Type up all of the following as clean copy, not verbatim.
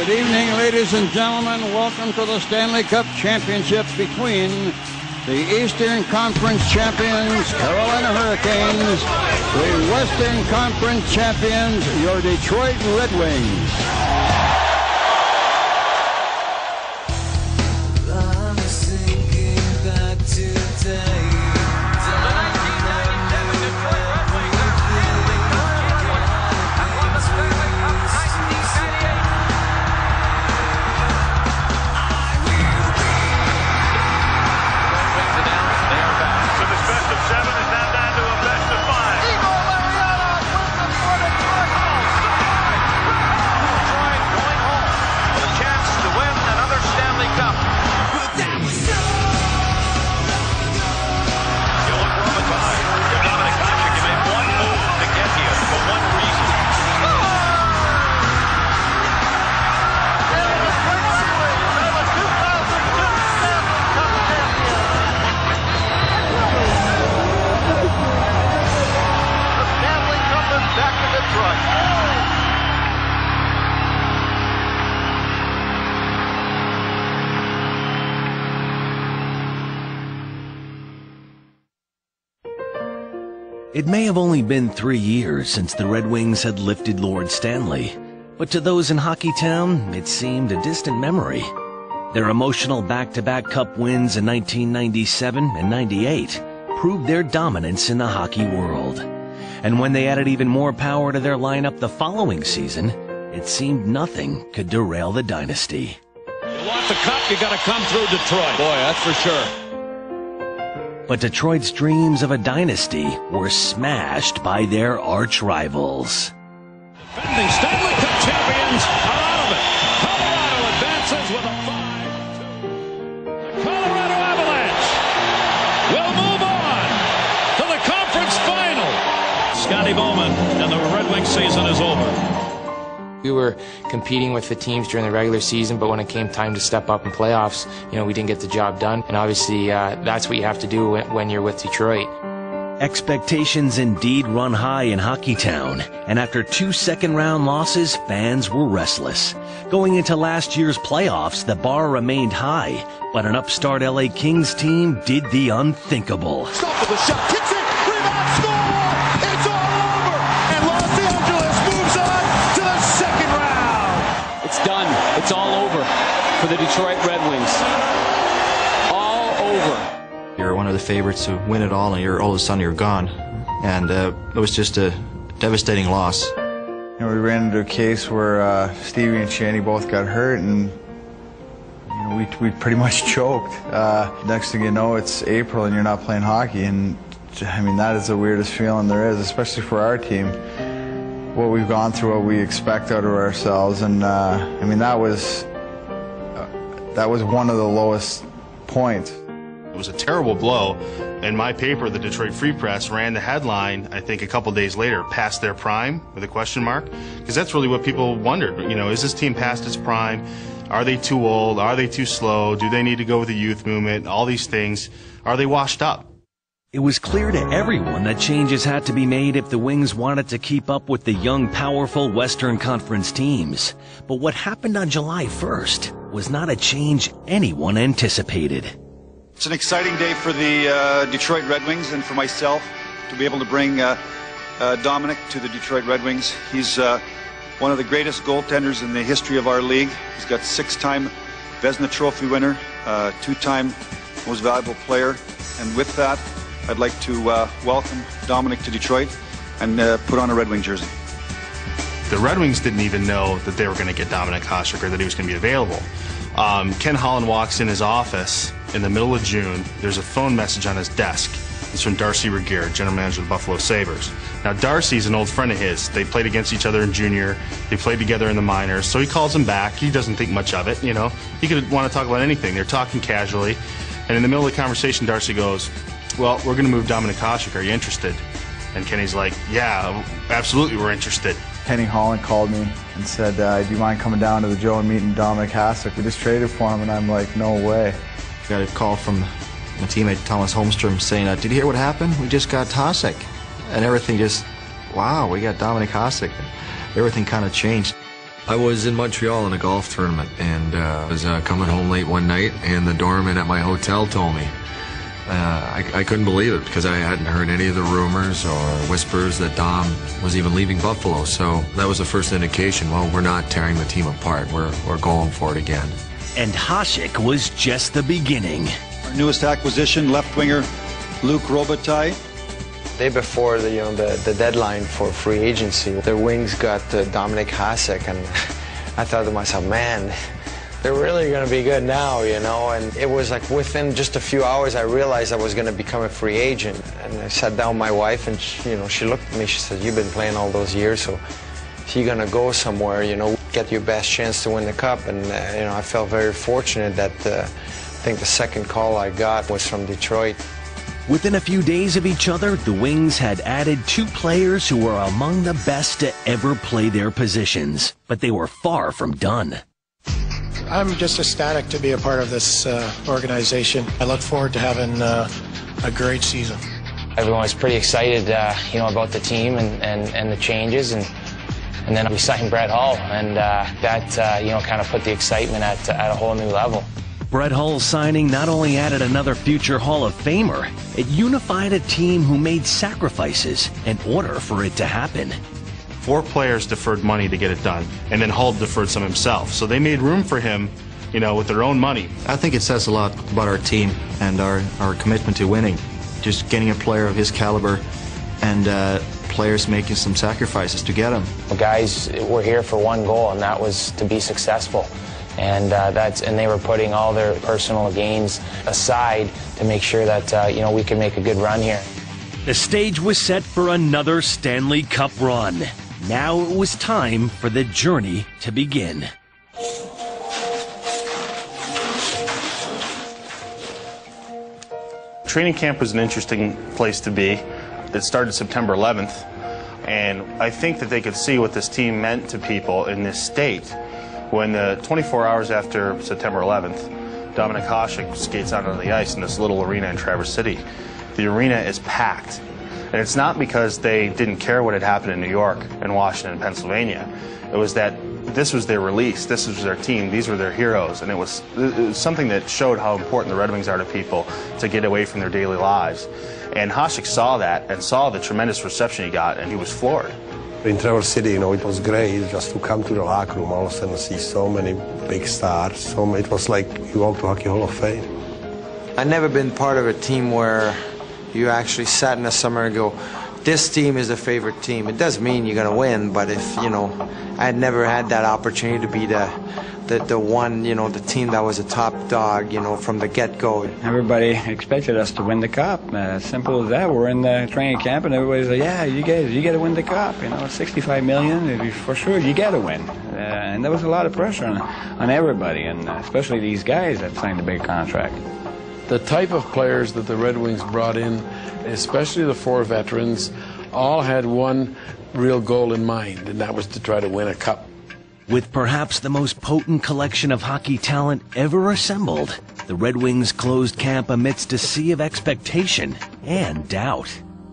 Good evening, ladies and gentlemen. Welcome to the Stanley Cup Championship between the Eastern Conference champions, Carolina Hurricanes, the Western Conference champions, your Detroit Red Wings. It may have only been 3 years since the Red Wings had lifted Lord Stanley, but to those in Hockeytown, it seemed a distant memory. Their emotional back-to-back Cup wins in 1997 and 98 proved their dominance in the hockey world. And when they added even more power to their lineup the following season, it seemed nothing could derail the dynasty. You want the cup, you gotta come through Detroit. Boy, that's for sure. But Detroit's dreams of a dynasty were smashed by their arch-rivals. Defending Stanley Cup champions are out of it. Colorado advances with a 5-2. The Colorado Avalanche will move on to the conference final. Scotty Bowman, and the Red Wings season is over. We were competing with the teams during the regular season, but when it came time to step up in playoffs, we didn't get the job done. And obviously, that's what you have to do when you're with Detroit. Expectations indeed run high in Hockeytown, and after 2 second-round losses, fans were restless. Going into last year's playoffs, the bar remained high, but an upstart LA Kings team did the unthinkable. Stop with the shot, kicks it, rebound, score! It's all over, and Los Angeles moves on to the second round. It's done. It's all over for the Detroit Red Wings. All over. You're one of the favorites to win it all, and all of a sudden you're gone. And it was just a devastating loss. We ran into a case where Stevie and Shanny both got hurt, and we pretty much choked. Next thing you know, it's April and you're not playing hockey, and I mean, that is the weirdest feeling there is, especially for our team. What we've gone through, what we expect out of ourselves, and I mean, that was one of the lowest points. It was a terrible blow, and my paper, the Detroit Free Press, ran the headline, I think a couple days later, past their prime, with a question mark, because that's really what people wondered. Is this team past its prime? Are they too old? Are they too slow? Do they need to go with the youth movement? All these things. Are they washed up? It was clear to everyone that changes had to be made if the Wings wanted to keep up with the young, powerful Western Conference teams. But what happened on July 1st was not a change anyone anticipated. It's an exciting day for the Detroit Red Wings and for myself to be able to bring Dominic to the Detroit Red Wings. He's one of the greatest goaltenders in the history of our league. He's got 6-time Vezina Trophy winner, 2-time Most Valuable Player. And with that, I'd like to welcome Dominic to Detroit and put on a Red Wing jersey. The Red Wings didn't even know that they were going to get Dominik Hasek or that he was going to be available. Ken Holland walks in his office in the middle of June. There's a phone message on his desk. It's from Darcy Regier, general manager of the Buffalo Sabres. Now, Darcy's an old friend of his. They played against each other in junior. They played together in the minors. So he calls him back. He doesn't think much of it, He could want to talk about anything. They're talking casually. And in the middle of the conversation, Darcy goes, "Well, we're going to move Dominik Hasek. Are you interested?" And Kenny's like, "Yeah, absolutely, we're interested." Kenny Holland called me and said, "Do you mind coming down to the Joe and meeting Dominik Hasek? We just traded for him." And I'm like, "No way." Got a call from my teammate Thomas Holmstrom saying, "Did you hear what happened? We just got Hasek." And everything just, wow, we got Dominik Hasek. Everything kind of changed. I was in Montreal in a golf tournament, and I was coming home late one night, and the doorman at my hotel told me. I couldn't believe it because I hadn't heard any of the rumors or whispers that Dom was even leaving Buffalo. So that was the first indication, well, we're not tearing the team apart. We're going for it again. And Hasek was just the beginning. Our newest acquisition, left winger Luc Robitaille. The day before the deadline for free agency, the Wings got Dominik Hasek, and I thought to myself, man, they're really going to be good now, you know. And it was like within just a few hours, I realized I was going to become a free agent. And I sat down with my wife, and she looked at me. She said, "You've been playing all those years, so if you're going to go somewhere, get your best chance to win the cup." And I felt very fortunate that I think the second call I got was from Detroit. Within a few days of each other, the Wings had added 2 players who were among the best to ever play their positions. But they were far from done. I'm just ecstatic to be a part of this organization. I look forward to having a great season. Everyone was pretty excited, about the team and the changes, and then we signed Brett Hull, and that kind of put the excitement at a whole new level. Brett Hull's signing not only added another future Hall of Famer, it unified a team who made sacrifices in order for it to happen. 4 players deferred money to get it done, and then Hull deferred some himself. So they made room for him, with their own money. I think it says a lot about our team and our commitment to winning. Just getting a player of his caliber and players making some sacrifices to get him. The guys were here for one goal, and that was to be successful. And they were putting all their personal gains aside to make sure that we could make a good run here. The stage was set for another Stanley Cup run. Now it was time for the journey to begin. Training camp was an interesting place to be. It started September 11th, and I think that they could see what this team meant to people in this state when 24 hours after September 11th, Dominik Hasek skates out onto the ice in this little arena in Traverse City. The arena is packed. And it's not because they didn't care what had happened in New York and Washington and Pennsylvania. It was that this was their release, this was their team, these were their heroes, and it was something that showed how important the Red Wings are to people to get away from their daily lives. And Hasek saw that and saw the tremendous reception he got, and he was floored. In Traverse City, it was great just to come to the locker room all of a sudden and see so many big stars. It was like you walked to Hockey Hall of Fame. I've never been part of a team where you actually sat in the summer and go, this team is a favorite team. It does mean you're going to win, but if, I had never had that opportunity to be the one, the team that was a top dog, from the get-go. Everybody expected us to win the cup. Simple as that. We're in the training camp, and everybody's like, yeah, you got to win the cup. $65 million, for sure, you got to win. And there was a lot of pressure on everybody, and especially these guys that signed the big contract. The type of players that the Red Wings brought in, especially the 4 veterans, all had one real goal in mind, and that was to try to win a cup. With perhaps the most potent collection of hockey talent ever assembled, the Red Wings closed camp amidst a sea of expectation and doubt.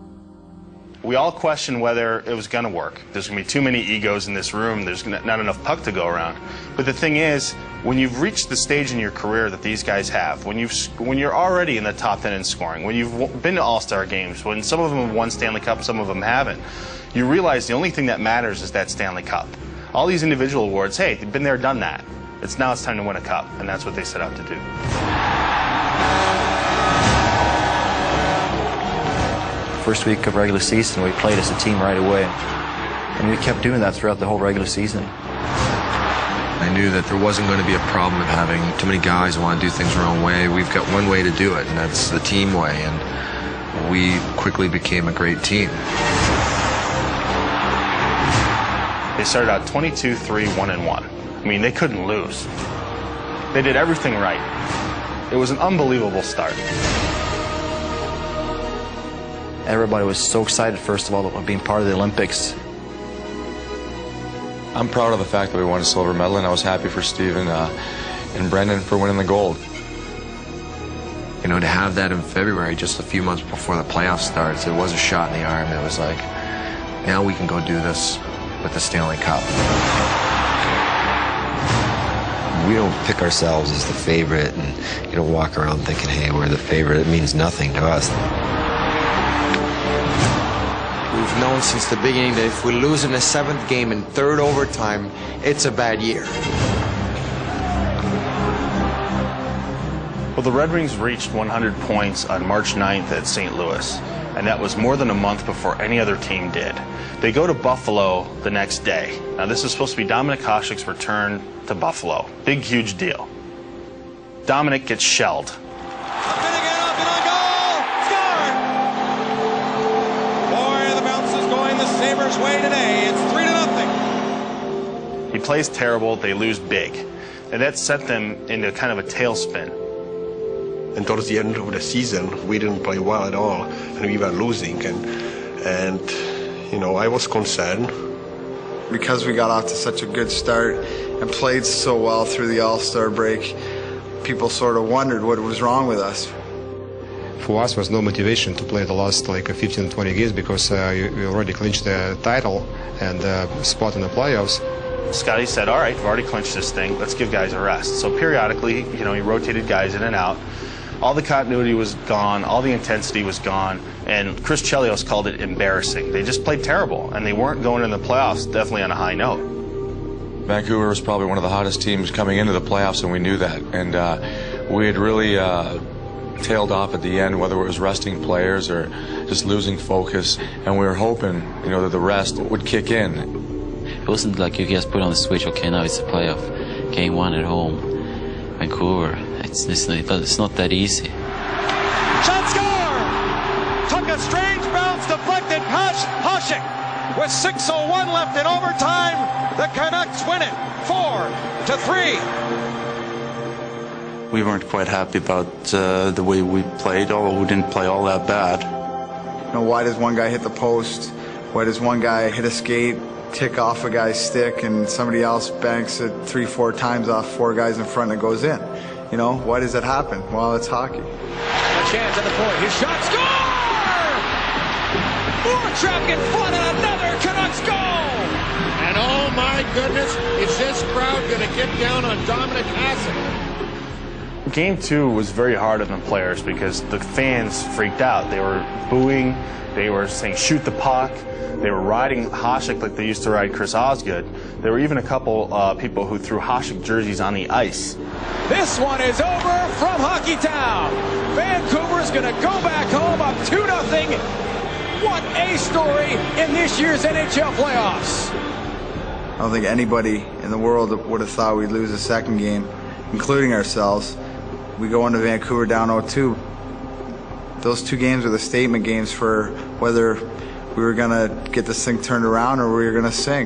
We all questioned whether it was going to work. There's going to be too many egos in this room. There's not enough puck to go around. But the thing is, when you've reached the stage in your career that these guys have, when you're already in the top 10 in scoring, when you've been to All-Star games, when some of them have won Stanley Cup, some of them haven't, you realize the only thing that matters is that Stanley Cup. All these individual awards, hey, they've been there, done that. Now it's time to win a cup, and that's what they set out to do. First week of regular season, we played as a team right away. And we kept doing that throughout the whole regular season. I knew that there wasn't going to be a problem with having too many guys who want to do things their own way. We've got one way to do it, and that's the team way. And we quickly became a great team. They started out 22-3-1-1. I mean, they couldn't lose. They did everything right. It was an unbelievable start. Everybody was so excited, first of all, about being part of the Olympics. I'm proud of the fact that we won a silver medal, and I was happy for Steven and Brendan for winning the gold. To have that in February, just a few months before the playoff starts, it was a shot in the arm. It was like, now we can go do this with the Stanley Cup. We don't pick ourselves as the favorite, and you don't walk around thinking, hey, we're the favorite. It means nothing to us. We've known since the beginning that if we lose in the 7th game in 3rd overtime, it's a bad year. Well, the Red Wings reached 100 points on March 9th at St. Louis, and that was more than a month before any other team did. They go to Buffalo the next day. Now, this is supposed to be Dominik Hasek's return to Buffalo. Big, huge deal. Dominik gets shelled. Boy, the bounce is going the Sabres' way today. It's 3-0. He plays terrible. They lose big. And that sent them into kind of a tailspin. And towards the end of the season, we didn't play well at all, and we were losing. And you know, I was concerned. Because we got off to such a good start and played so well through the All-Star break, people sort of wondered what was wrong with us. For us, was no motivation to play the last 15-20 games because we already clinched the title and spot in the playoffs. Scotty said, all right, we've already clinched this thing. Let's give guys a rest. So periodically, he rotated guys in and out. All the continuity was gone. All the intensity was gone. And Chris Chelios called it embarrassing. They just played terrible, and they weren't going into the playoffs definitely on a high note. Vancouver was probably one of the hottest teams coming into the playoffs, and we knew that. And we had really tailed off at the end, whether it was resting players or just losing focus. And we were hoping, that the rest would kick in. It wasn't like you just put on the switch, okay, now it's a playoff. Game 1 at home. Vancouver. It's not that easy. Shot score! Took a strange bounce, deflected past Hasek. With 6:01 left in overtime, the Canucks win it 4-3. We weren't quite happy about the way we played, although we didn't play all that bad. Why does one guy hit the post? Why does one guy hit a skate, tick off a guy's stick, and somebody else banks it 3-4 times off 4 guys in front and it goes in? Why does that happen? Well, it's hockey. A chance at the point. His shot, score! Warchuk in front and another Canucks goal! And oh my goodness, is this crowd going to get down on Dominik Hasek? Game 2 was very hard on the players because the fans freaked out. They were booing. They were saying, shoot the puck. They were riding Hasek like they used to ride Chris Osgood. There were even a couple people who threw Hasek jerseys on the ice. This one is over from Hockeytown. Vancouver's going to go back home up 2-0. What a story in this year's NHL playoffs. I don't think anybody in the world would have thought we'd lose a second game, including ourselves. We go into Vancouver down 0-2. Those 2 games were the statement games for whether we were going to get this thing turned around or we were going to sink.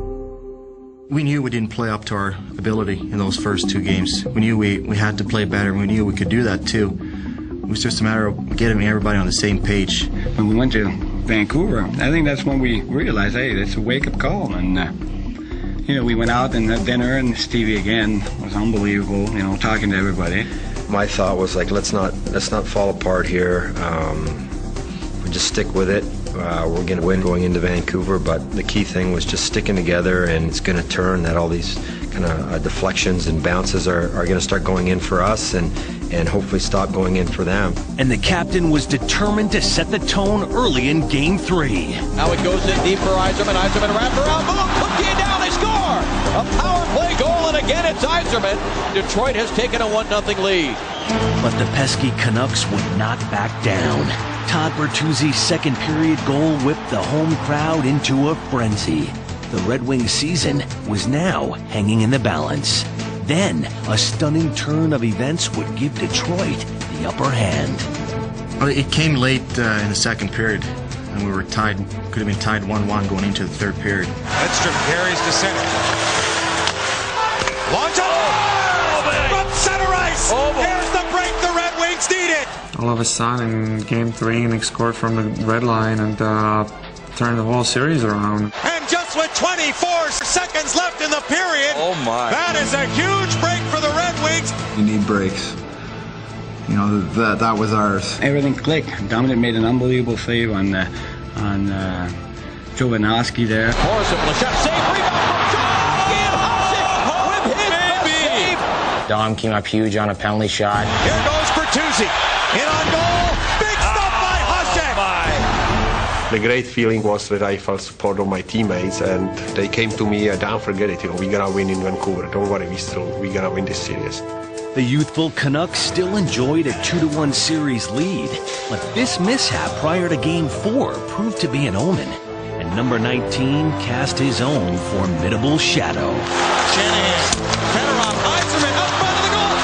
We knew we didn't play up to our ability in those first 2 games. We knew we had to play better, and we knew we could do that too. It was just a matter of getting everybody on the same page. When we went to Vancouver, I think that's when we realized, hey, it's a wake-up call. And, we went out and had dinner, and Stevie again was unbelievable, talking to everybody. My thought was let's not fall apart here. We just stick with it. We're going to win going into Vancouver, but the key thing was just sticking together, and it's going to turn that all these kind of deflections and bounces are going to start going in for us and hopefully stop going in for them. And the captain was determined to set the tone early in Game 3. Now it goes in deep for Yzerman. Yzerman wrapped around. Boom! Cookie down. They score! A power play goal, and again it's Yzerman. Detroit has taken a 1-0 lead. But the pesky Canucks would not back down. Todd Bertuzzi's second period goal whipped the home crowd into a frenzy. The Red Wings season was now hanging in the balance. Then, a stunning turn of events would give Detroit the upper hand. It came late in the second period, and we were tied. Could have been tied 1-1 going into the third period. Lidstrom carries to center. Launch from center ice. Here's the break the Red Wings needed. All of a sudden, in Game 3, Nick scored from the red line and turned the whole series around. And just with 24 seconds left in the period, that is a huge break for the Red Wings. You need breaks. That was ours. Everything clicked. Dominik made an unbelievable save on Jovanovski there. Morrison with a shot, save, rebound from John, and Hasek with his best save Dom came up huge on a penalty shot. Here goes Bertuzzi. In on goal. Big stop by Hasek. The great feeling was that I felt support of my teammates, and they came to me, don't forget it, we're gonna win in Vancouver. Don't worry, we're gonna win this series. The youthful Canucks still enjoyed a 2-1 series lead, but this mishap prior to Game 4 proved to be an omen, and number 19 cast his own formidable shadow. Shanahan, Fedorov, Yzerman up front of the goal.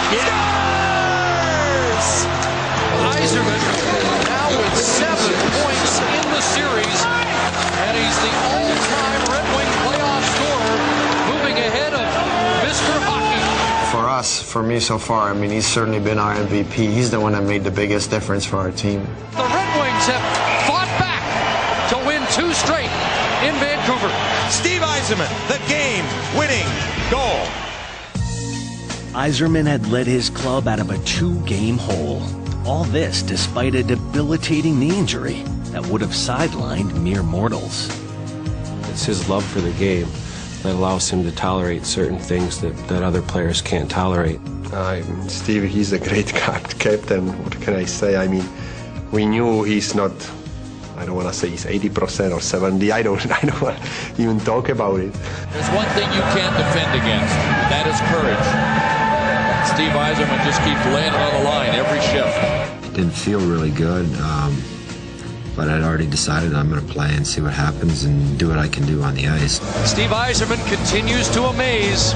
Scores! Yzerman now with 7 points in the series, and he's the all-time Red Wing playoff scorer, moving ahead of Mr. Hockey. For us, for me so far, I mean, he's certainly been our MVP. He's the one that made the biggest difference for our team. The Red Wings have fought back to win 2 straight in Vancouver. Steve Yzerman, the game-winning goal. Yzerman had led his club out of a 2-game hole. All this despite a debilitating knee injury that would have sidelined mere mortals. It's his love for the game that allows him to tolerate certain things that other players can't tolerate. Steve, he's a great captain. What can I say? I mean, we knew he's not, I don't want to say he's 80% or 70. I don't want to even talk about it. There's one thing you can't defend against, and that is courage. Steve Yzerman just keeps laying it on the line every shift. It didn't feel really good, but I'd already decided I'm going to play and see what happens and do what I can do on the ice. Steve Yzerman continues to amaze.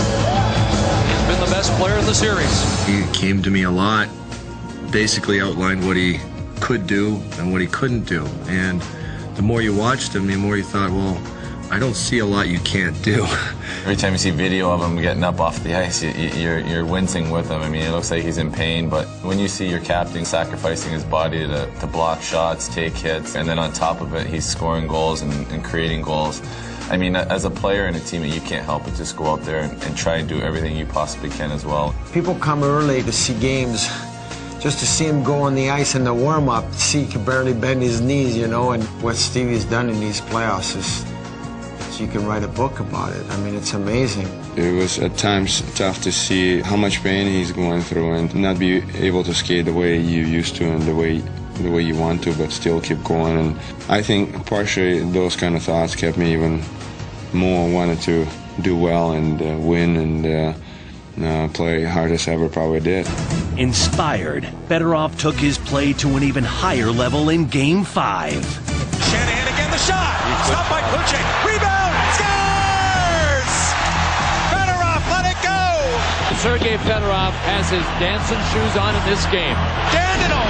He's been the best player in the series. He came to me a lot, basically outlined what he could do and what he couldn't do. And the more you watched him, the more you thought, well, I don't see a lot you can't do. Every time you see video of him getting up off the ice, you're wincing with him. I mean, it looks like he's in pain, but when you see your captain sacrificing his body to block shots, take hits, and then on top of it, he's scoring goals and creating goals. I mean, as a player and a teammate, you can't help but just go out there and try and do everything you possibly can as well. People come early to see games, just to see him go on the ice in the warm-up, see he can barely bend his knees, you know, and what Stevie's done in these playoffs is, you can write a book about it. I mean, it's amazing. It was at times tough to see how much pain he's going through and not be able to skate the way you used to and the way you want to, but still keep going. And I think partially those kind of thoughts kept me even more wanted to do well and win and play hard as ever probably did. Inspired, Fedorov took his play to an even higher level in Game 5. Shanahan again, the shot. Stopped by Kluche. Rebound. Scores! Fedorov let it go. Sergei Fedorov has his dancing shoes on in this game. Danilo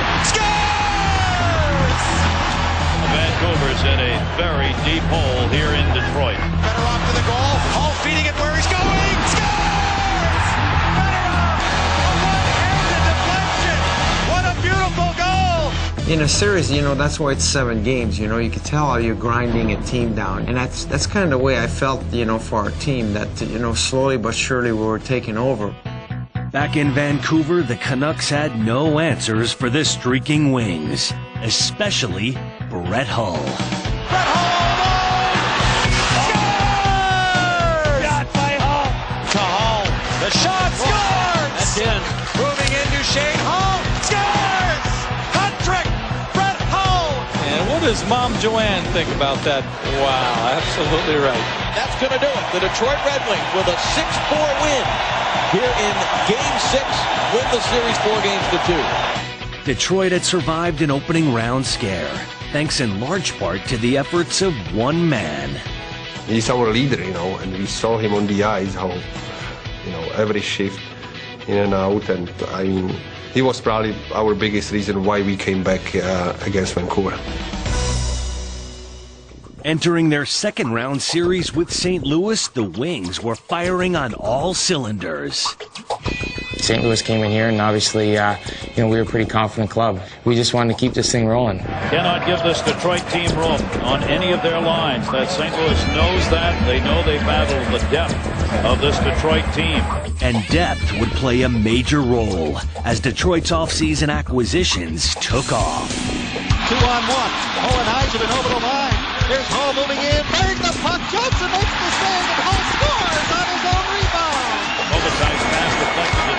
scores! Vancouver's in a very deep hole here in Detroit. Fedorov to the goal. Hall feeding it where he's going. Scores! Fedorov! A one-handed deflection. What a beautiful goal! In a series, you know, that's why it's 7 games. You know, you can tell how you're grinding a team down, and that's kind of the way I felt, you know, for our team. That, you know, slowly but surely we were taking over. Back in Vancouver, the Canucks had no answers for the streaking Wings, especially Brett Hull. Brett Hull! Scores! Shot by Hull. To Hull. The shot scores! That's in. Moving in Duchesne. Hull scores! Hat trick! Brett Hull! And what does Mom Joanne think about that? Wow, absolutely right. That's going to do it. The Detroit Red Wings with a 6-4 win here in Game 6, win the series 4-2. Detroit had survived an opening round scare, thanks in large part to the efforts of one man. He's our leader, you know, and we saw him on the ice, how, you know, every shift in and out, and I mean, he was probably our biggest reason why we came back against Vancouver. Entering their second round series with St. Louis, the Wings were firing on all cylinders. St. Louis came in here, and obviously, you know, we were a pretty confident club. We just wanted to keep this thing rolling. Cannot give this Detroit team room on any of their lines. That St. Louis knows that. They know they battle the depth of this Detroit team. And depth would play a major role as Detroit's offseason acquisitions took off. 2-on-1. Owen Yzerman over the line. Here's Hull moving in. Buries the puck. Johnson makes the save, and Hull scores on his own rebound. Overtime pass deflected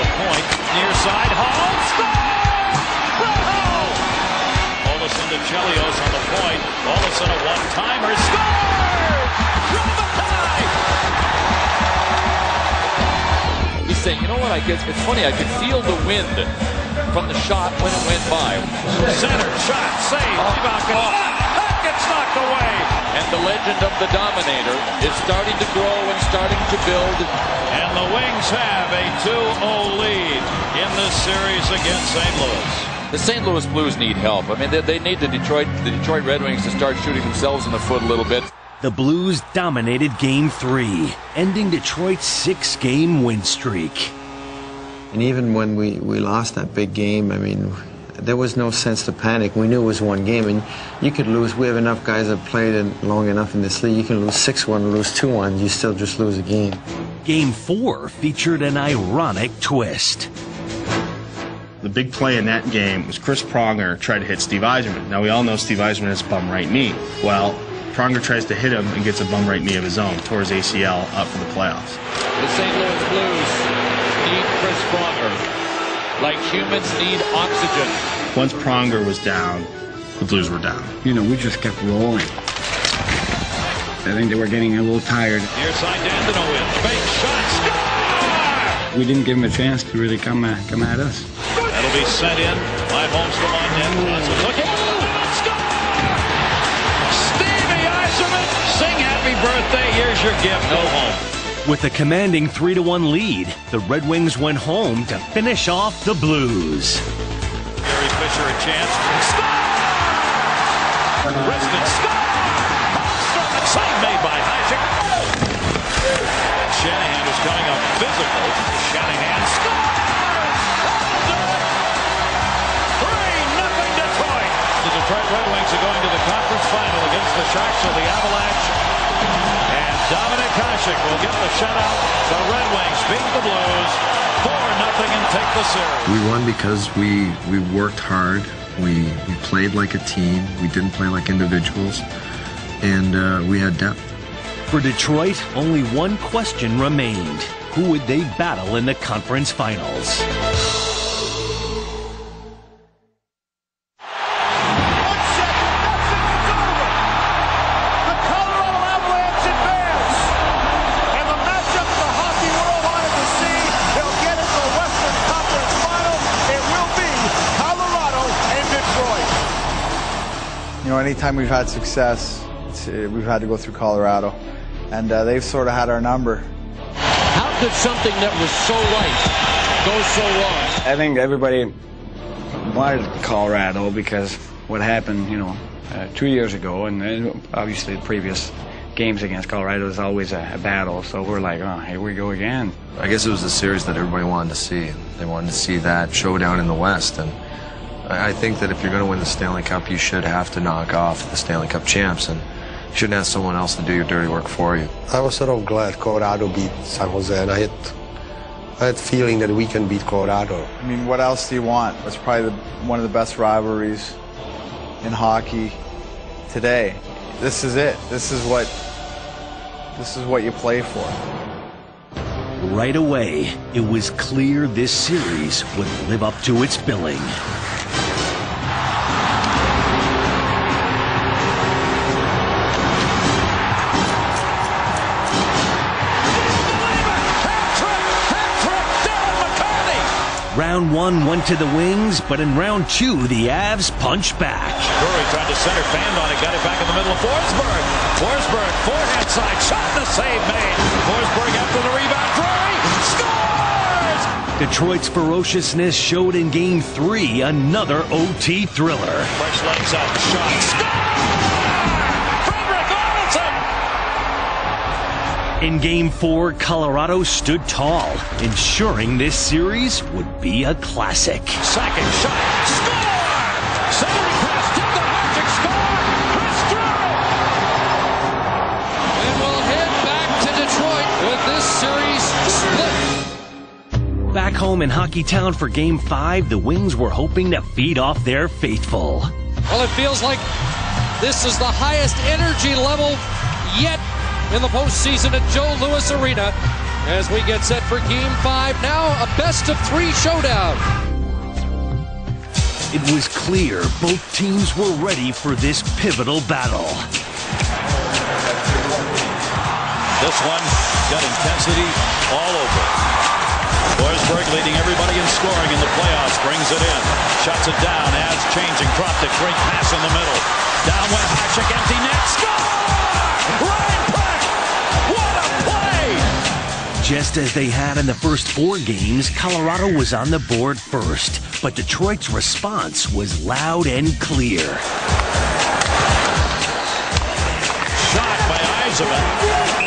to Chelios on the point. All of a sudden, a one-timer. Score! Robitaille! He's saying, you know what, it's funny, I could feel the wind from the shot when it went by. Center, shot, save. That gets knocked away. And the legend of the Dominator is starting to grow and starting to build. And the Wings have a 2-0 lead in this series against St. Louis. The St. Louis Blues need help. I mean, they need the Detroit Red Wings to start shooting themselves in the foot a little bit. The Blues dominated Game 3, ending Detroit's 6-game win streak. And even when we lost that big game, I mean, there was no sense to panic. We knew it was one game, and you could lose. We have enough guys that played it long enough in this league. You can lose 6-1, lose 2-1, you still just lose a game. Game 4 featured an ironic twist. The big play in that game was Chris Pronger tried to hit Steve Yzerman. Now, we all know Steve Yzerman has a bum right knee. Well, Pronger tries to hit him and gets a bum right knee of his own, tore his ACL up for the playoffs. The St. Louis Blues need Chris Pronger like humans need oxygen. Once Pronger was down, the Blues were down. You know, we just kept rolling. I think they were getting a little tired. Near side, Dandino with the big shot. Score! We didn't give them a chance to really come at us. That'll be sent in by Holmstrom on net. Looking. Score! Stevie Yzerman, sing happy birthday. Here's your gift. Go home. With a commanding 3-1 lead, the Red Wings went home to finish off the Blues. Gary Fisher a chance. Score! Riston score! Holmstrom, save made by Hasek. Shanahan is coming up physical. Shanahan scores! 3-0 Detroit. The Detroit Red Wings are going to the conference final against the Sharks of the Avalanche. And Dominic Hasek will get the shutout. The Red Wings beat the Blues 4-0 and take the series. We won because we worked hard. We played like a team. We didn't play like individuals. And we had depth. For Detroit, only one question remained. Who would they battle in the conference finals? You know, anytime we've had success, we've had to go through Colorado, and they've sort of had our number. How could something that was so light go so wrong? I think everybody wanted Colorado because what happened, 2 years ago, and obviously the previous games against Colorado is always a battle, so we're like, oh, here we go again. I guess it was the series that everybody wanted to see. They wanted to see that showdown in the West, and I think that if you're going to win the Stanley Cup, you should have to knock off the Stanley Cup champs, and you shouldn't have someone else to do your dirty work for you. I was sort of glad Colorado beat San Jose, and I had feeling that we can beat Colorado. I mean, what else do you want? It's probably one of the best rivalries in hockey today. This is it. This is what you play for. Right away, it was clear this series would live up to its billing. Round 1 went to the Wings, but in round 2, the Avs punched back. Drury tried to center, fanned on it, got it back in the middle of Forsberg. Forsberg, forehand side, shot and a save made. Forsberg after the rebound, Drury scores! Detroit's ferociousness showed in Game 3, another OT thriller. Fresh legs up, shot, score! Frederick Arvidsson! In Game 4, Colorado stood tall, ensuring this series would be a classic. Second shot, score! Centering pass to the Hasek, score! Chris Drury! And we'll head back to Detroit with this series split. Back home in Hockey Town for Game 5, the Wings were hoping to feed off their faithful. Well, it feels like this is the highest energy level yet in the postseason at Joe Louis Arena as we get set for Game 5. Now a best-of-3 showdown. It was clear both teams were ready for this pivotal battle. This one got intensity all over. Forsberg leading everybody in scoring in the playoffs. Brings it in. Shuts it down. Adds changing. Dropped it. Great pass in the middle. Down went Hasek. Empty net. Score! Ryan Pratt! What a play! Just as they had in the first 4 games, Colorado was on the board first. But Detroit's response was loud and clear. Shot by Yzerman.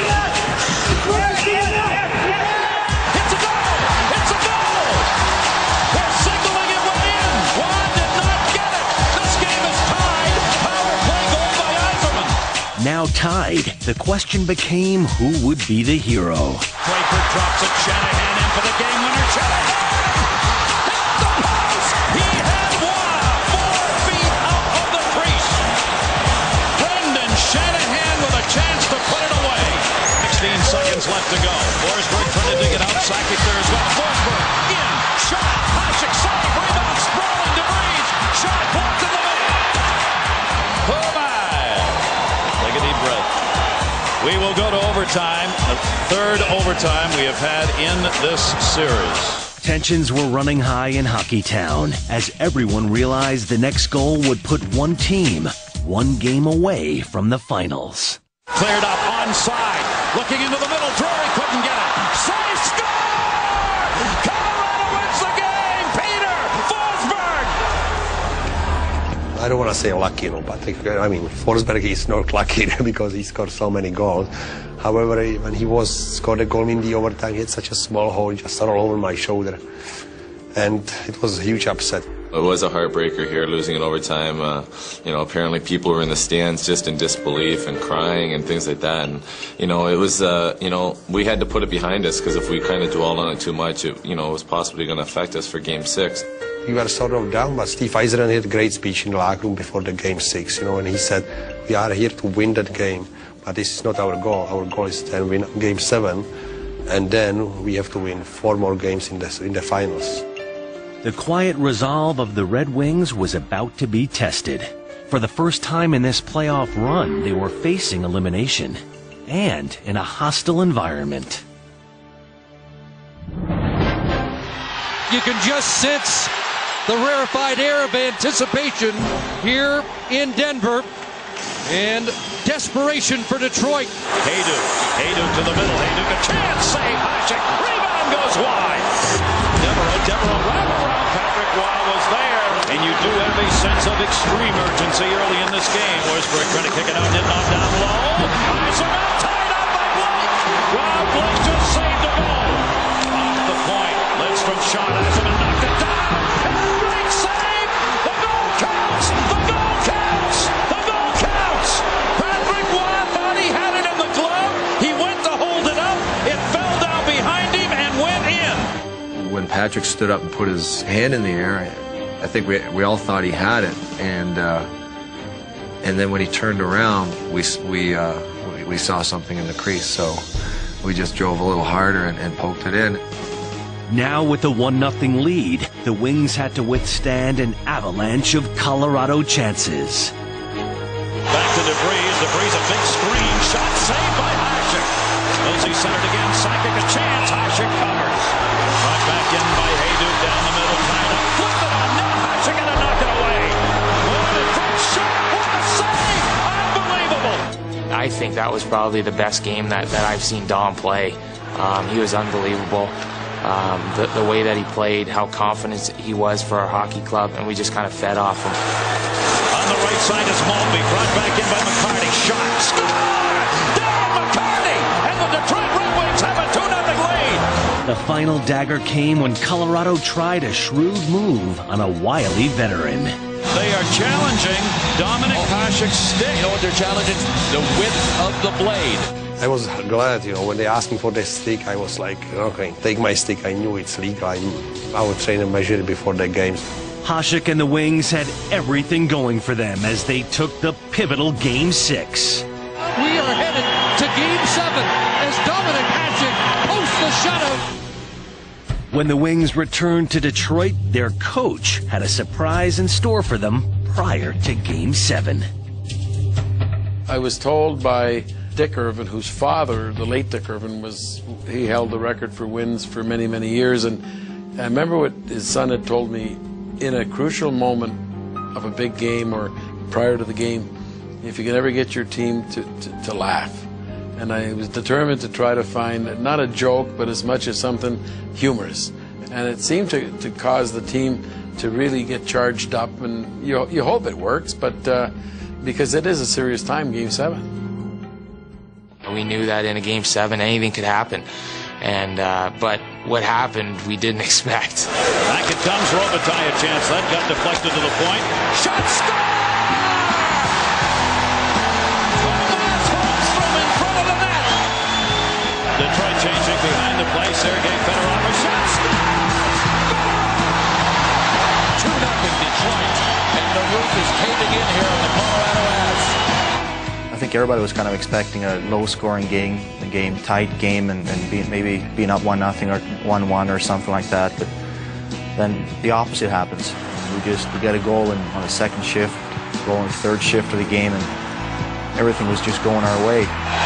Now tied, the question became who would be the hero. Draper drops it. Shanahan in for the game winner. Shanahan hit the post. He had one 4 feet out of the crease. Brendan Shanahan with a chance to put it away. 16 seconds left to go. Forsberg trying to dig it out. Sakic there as well. Forsberg in. Shot. Hasek save. Rebound. Sprawling. DeVries. Shot blocked in the middle. Take a deep breath. We will go to overtime. The 3rd overtime we have had in this series. Tensions were running high in Hockeytown as everyone realized the next goal would put one team 1 game away from the finals. Cleared up onside. Looking into the middle. Drury couldn't get it. Save, score! Colorado wins the game. Peter Forsberg. I don't want to say lucky, but I mean, Forsberg is not lucky because he scored so many goals. However, when he scored a goal in the overtime, he had such a small hole, just all over my shoulder. And it was a huge upset. It was a heartbreaker here, losing in overtime. Apparently people were in the stands just in disbelief and crying and things like that. And, it was, we had to put it behind us because if we kind of dwelled on it too much, it was possibly going to affect us for Game 6. We were sort of down, but Steve Yzerman had a great speech in the locker room before the Game 6, and he said, we are here to win that game, but this is not our goal. Our goal is to win Game 7, and then we have to win 4 more games in the finals. The quiet resolve of the Red Wings was about to be tested. For the first time in this playoff run, they were facing elimination, and in a hostile environment. You can just sense the rarefied air of anticipation here in Denver and desperation for Detroit. Hejduk to the middle. Hejduk a chance. Save. Hasek. Rebound goes wide. Devereaux wrap around. Patrick Roy was there. And you do have a sense of extreme urgency early in this game. Forsberg trying to kick it out. Nitnoff down low. Yzerman tied up by Blake. Rob Blake just saved a goal. Off the point. Lidstrom shot. Yzerman knocked it down. Great save. The goal counts. The goal counts. The goal counts. Patrick Roy thought he had it in the glove. He went to hold it up. It fell down behind him and went in. When Patrick stood up and put his hand in the air, I think we all thought he had it, and then when he turned around, we saw something in the crease, so we just drove a little harder and poked it in. Now with a 1-0 lead, the Wings had to withstand an avalanche of Colorado chances. Back to DeVries. DeVries a big screen shot, saved by Hasek. Lindsay centered again. Sakic a chance. Hasek covers. Brought back in by Hejduk down the middle. Tied up. Flip it on net. Hasek gonna knock it away. What a great shot. What a save. Unbelievable. I think that was probably the best game that I've seen Dom play. He was unbelievable. The way that he played, how confident he was for our hockey club, and we just kind of fed off him. On the right side is Maltby. Brought back in by McCarty. Shot. Score! Darren McCarty! And the Detroit Red Wings have a 2-0 lead. The final dagger came when Colorado tried a shrewd move on a wily veteran. They are challenging Dominik Hasek's stick. You know what they're challenging? The width of the blade. I was glad, when they asked me for the stick, I was like, okay, take my stick. I knew it's legal. Our trainer measured it before the games. Hasek and the Wings had everything going for them as they took the pivotal Game 6. We are headed to Game 7 as Dominik Hasek posts the shutout. When the Wings returned to Detroit, their coach had a surprise in store for them prior to Game 7. I was told by Dick Irvin, whose father, the late Dick Irvin, he held the record for wins for many, many years. And I remember what his son had told me in a crucial moment of a big game or prior to the game, if you can ever get your team to laugh. And I was determined to try to find not a joke, but as much as something humorous. And it seemed to cause the team to really get charged up, and you hope it works, but because it is a serious time, Game 7. We knew that in a Game 7 anything could happen, and but what happened we didn't expect. Back it comes, Robitaille a chance. That got deflected to the point. Shot, score! Thomas Holmstrom in front of the net. Detroit changing behind the play. Sergei Fedorov, a shot, score! 2-0 Detroit, and the roof is caving in here on the Colorado Avs. I think everybody was kind of expecting a low-scoring game, tight game, and maybe being up 1-0 or 1-1 or something like that. But then the opposite happens. We get a goal on the second shift, goal on the third shift of the game, and everything was just going our way.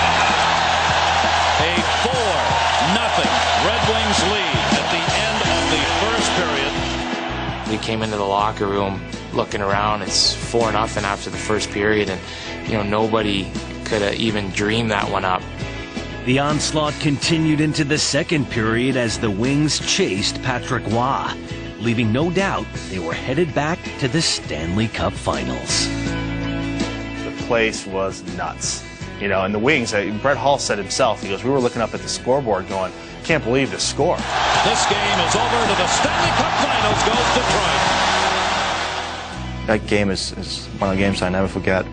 A 4-0 Red Wings lead at the end of the first period. We came into the locker room looking around. It's 4-0 after the first period, and nobody could have even dreamed that one up. The onslaught continued into the second period as the Wings chased Patrick Roy, leaving no doubt they were headed back to the Stanley Cup Finals. The place was nuts. And the Wings, Brett Hull said himself, he goes, we were looking up at the scoreboard going, can't believe the score. This game is over. To the Stanley Cup Finals goes Detroit. That game is one of the games I never forget.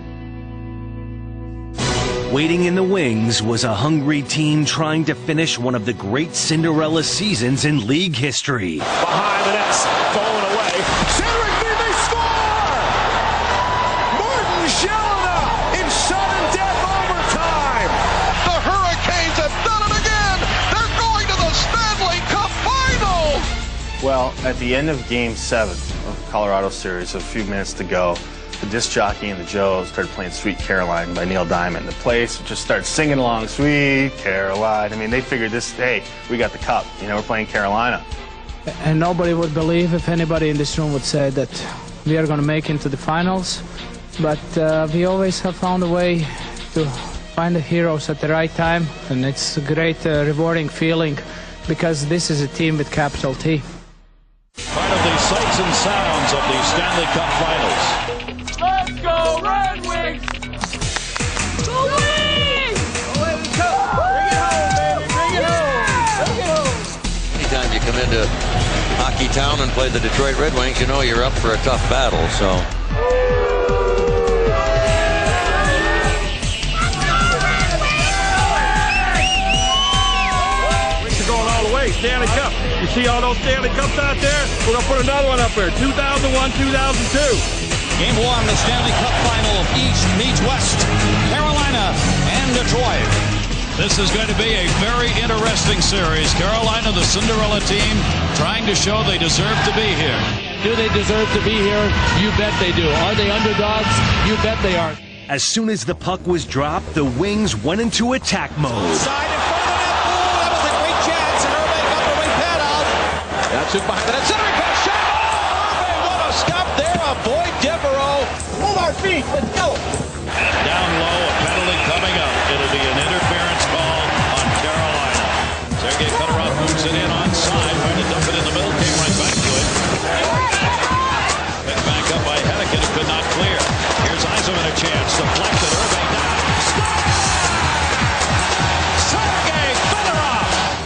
Waiting in the wings was a hungry team trying to finish one of the great Cinderella seasons in league history. Behind the net, stolen away. Cedric, they score! Martin Gelinas in sudden death overtime. The Hurricanes have done it again. They're going to the Stanley Cup Finals. Well, at the end of Game 7 of the Colorado series, a few minutes to go, the disc jockey and the Joes started playing Sweet Caroline by Neil Diamond. The place just started singing along, Sweet Caroline. I mean, they figured this, hey, we got the cup. We're playing Carolina. And nobody would believe if anybody in this room would say that we are going to make it into the finals. But we always have found a way to find the heroes at the right time. And it's a great, rewarding feeling because this is a team with capital T. Part of the sights and sounds of the Stanley Cup Finals. Let's go, Red Wings! Go Wings! Bring it home, baby! Bring it home! Bring it home! Anytime you come into Hockey Town and play the Detroit Red Wings, you know you're up for a tough battle, so. Wings are going all the way, Stanley Cup. You see all those Stanley Cups out there? We're going to put another one up there, 2001, 2002. Game 1, the Stanley Cup Final. East meets West. Carolina and Detroit. This is going to be a very interesting series. Carolina, the Cinderella team, trying to show they deserve to be here. Do they deserve to be here? You bet they do. Are they underdogs? You bet they are. As soon as the puck was dropped, the Wings went into attack mode. Side in front of the net. Ooh, that was a great chance. And Irving got the wing pad out. That's it behind the net. Centering pass shot. Irving, what a stop there. Avoid Devereaux. Move our feet. Let's go. And down low, a penalty coming up. It'll be an interference call on Carolina. Sergei Fedorov moves it in onside. Trying to dump it in the middle. Came right back to it. Picked back up by Hennigan. It could not clear. Here's Yzerman a chance. Deflected. Irving down. Sergei Fedorov.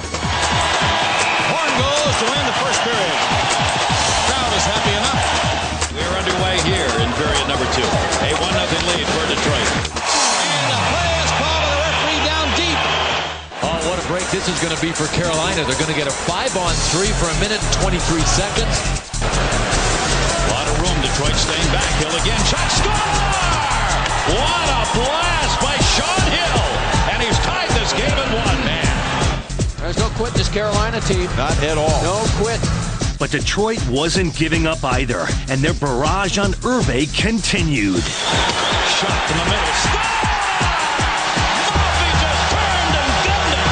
Horn goes to win the first period. Crowd is happy enough. We're underway here in period number 2. A 1-0 lead for Detroit. And the play is called by the referee down deep. Oh, what a break this is going to be for Carolina. They're going to get a 5-on-3 for a minute and 23 seconds. A lot of room. Detroit staying back. Hill again. Shot. Score! What a blast by Sean Hill. And he's tied this game at 1, man. There's no quit this Carolina team. Not at all. No quit. But Detroit wasn't giving up either, and their barrage on Hervé continued. Shot in the middle. Stop! Maltby just turned and gunned it.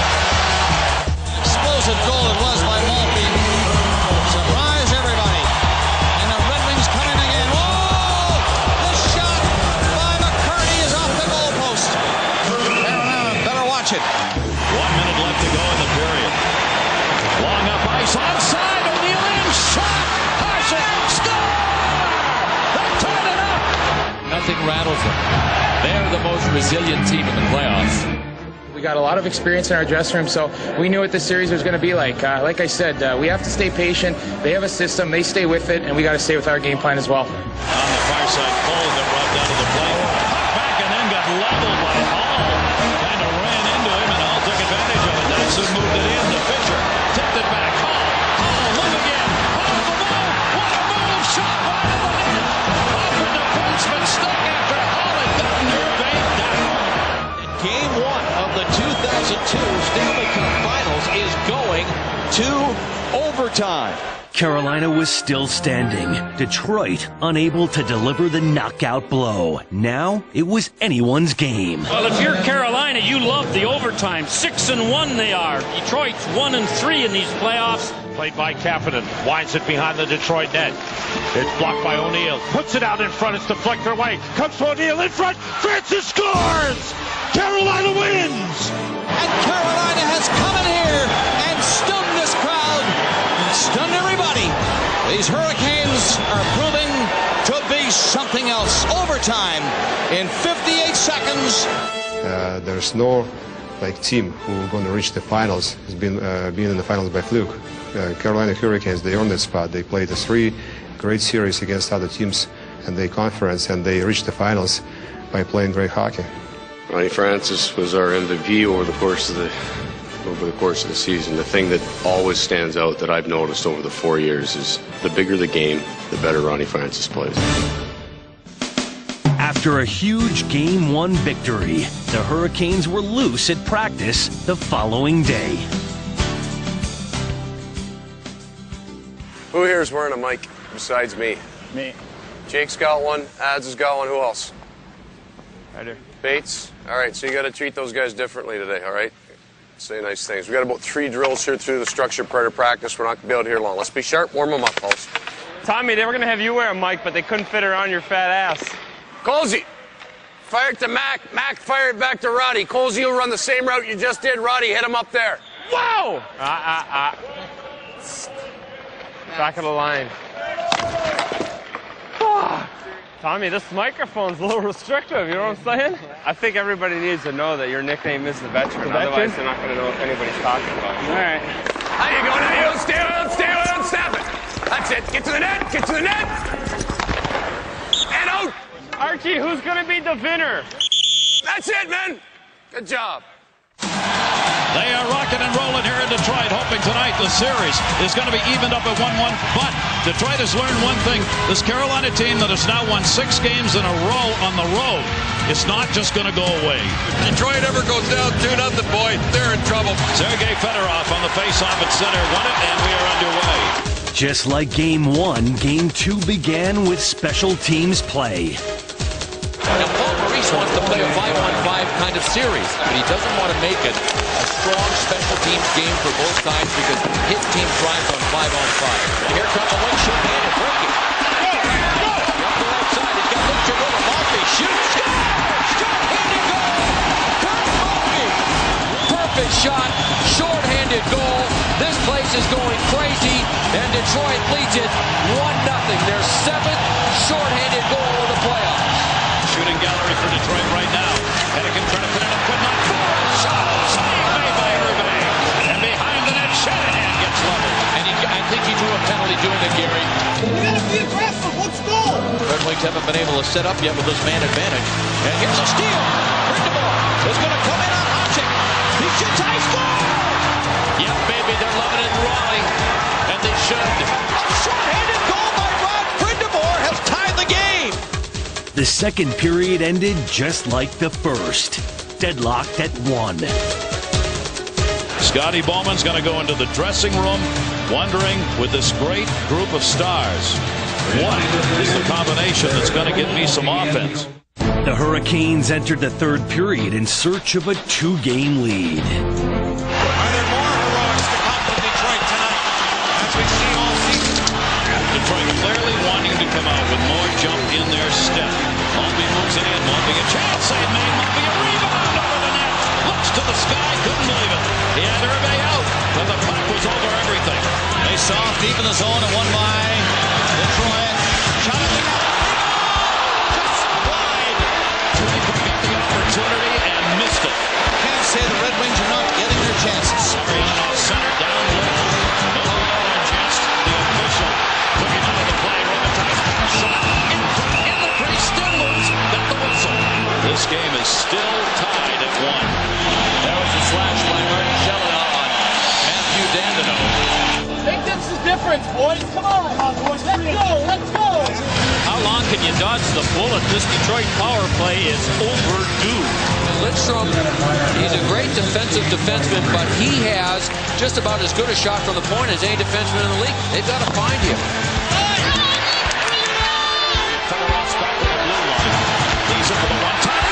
Explosive goal it was by Maltby. Surprise everybody. And the Red Wings coming again. Whoa! The shot by McCarty is off the goalpost. Carolina better watch it. 1 minute left to go in the period. Long up ice, onside, O'Neill in, shot, Hasek, score! They turn it up! Nothing rattles them. They're the most resilient team in the playoffs. We got a lot of experience in our dressing room, so we knew what this series was going to be like. Like I said, we have to stay patient. They have a system, they stay with it, and we got to stay with our game plan as well. On the far side, Cole got robbed out of the play. Puck back and then got leveled by Hall. Kind of ran into him, and Hall took advantage of it. Dyson moved it in. The pitcher tipped it back. Hall, move again. Hall, the move. What a move! Shot right in the net. Off the defenseman, stuck after Hall had gotten Hervé down. Game 1 of the 2002 Stanley Cup Finals is going to overtime. Carolina was still standing. Detroit unable to deliver the knockout blow. Now it was anyone's game. Well, if you're Carolina, you love the overtime. 6-1 they are. Detroit's 1-3 in these playoffs. Played by Kapanen. Winds it behind the Detroit net. It's blocked by O'Neill. Puts it out in front. It's deflected away. Comes to O'Neill in front. Francis scores! Carolina wins! And Carolina has come in here and stunned this crowd. Stunned everybody. These Hurricanes are proving to be something else. Overtime in 58 seconds. There's no team who's going to reach the finals. Has been in the finals by fluke. Carolina Hurricanes, they earned that spot. They played the 3 great series against other teams in the conference, and they reached the finals by playing great hockey. Ronnie Francis was our MVP over the course of the season. The thing that always stands out that I've noticed over the 4 years is the bigger the game, the better Ronnie Francis plays. After a huge Game 1 victory, the Hurricanes were loose at practice the following day. Who here is wearing a mic besides me? Me. Jake's got one, Ads has got one, who else? Right here. Bates? All right, so you got to treat those guys differently today, all right? Say nice things. We got about 3 drills here through the structured part of practice. We're not going to be out here long. Let's be sharp, warm them up, Pulse. Tommy, they were going to have you wear a mic, but they couldn't fit around your fat ass. Colsey, fire it to Mac. Mac, fire it back to Roddy. Colsey will run the same route you just did. Roddy, hit him up there. Whoa! Back of the line. Tommy, this microphone's a little restrictive, you know what I'm saying? I think everybody needs to know that your nickname is the Veteran. Otherwise, they're not going to know if anybody's talking about you. All right. How you going? How you going? Stay on, snap it. That's it. Get to the net. Get to the net. And out. Archie, who's going to be the winner? That's it, man. Good job. They are rocking and rolling here in Detroit, hoping tonight the series is going to be evened up at 1-1. But Detroit has learned one thing. This Carolina team that has now won 6 games in a row on the road, it's not just going to go away. If Detroit ever goes down 2-0, boy, they're in trouble. Sergei Fedorov on the face-off at center. Won it, and we are underway. Just like Game 1, Game 2 began with special teams play. Now, Paul Maurice wants to play a 5-on-5 kind of series, but he doesn't want to make it a strong special teams game for both sides because his team thrives on 5-on-5. Here comes a late short-handed breaking. Up the right side, he's got Luke Giroux. Maltby shoots, scores! Short-handed goal! Kirk Maltby! Perfect shot, short-handed goal. This place is going crazy, and Detroit leads it 1-0. Their 7th short-handed goal of the playoffs. Shooting gallery for Detroit right now. Hennigan trying to put it up, could not. Shot! Save made by Hervé. And behind the net, Shanahan gets leveled. And I think he drew a penalty doing it, Gary. You gotta be aggressive. Let's go. Red Wings haven't been able to set up yet with this man advantage. And here's a steal. Brind'Amour is going to come in on Hasek. He shoots high, score! Yep, baby, they're loving it in Raleigh. And they should. A short-handed goal by Rod Brind'Amour has tied the game. The second period ended just like the first, deadlocked at 1. Scotty Bowman's going to go into the dressing room wondering, with this great group of stars, what is the combination that's going to get me some offense? The Hurricanes entered the third period in search of a 2-game lead. Are there more heroics to come from Detroit tonight, as we've seen all season? Detroit clearly wanting to come out with more jump in their step. Maltby moves it in. Maltby a chance. Save made. Maltby a rebound over the net. Looks to the sky. Couldn't believe it. He had Hervé out, but the puck was over everything. They saw deep in the zone and won by Detroit. Shot at the net. Just wide. Draper got the opportunity and missed it. Can't say the Red Wings are not getting their chances. Run off center, down low. No chance. The official looking out of the play. Robitaille's pass shot. In the crease. Still moves. Got the whistle. This game is still tied at 1. That was a slash by Martin Shelley on Matthew Dandino. Make this the difference, boys. Come on, boys. Let's go. Let's go. How long can you dodge the bullet? This Detroit power play is overdue. Lidstrom, he's a great defensive defenseman, but he has just about as good a shot from the point as any defenseman in the league. They've got to find him. Fedorov back to the blue line. Leads it for the one-time.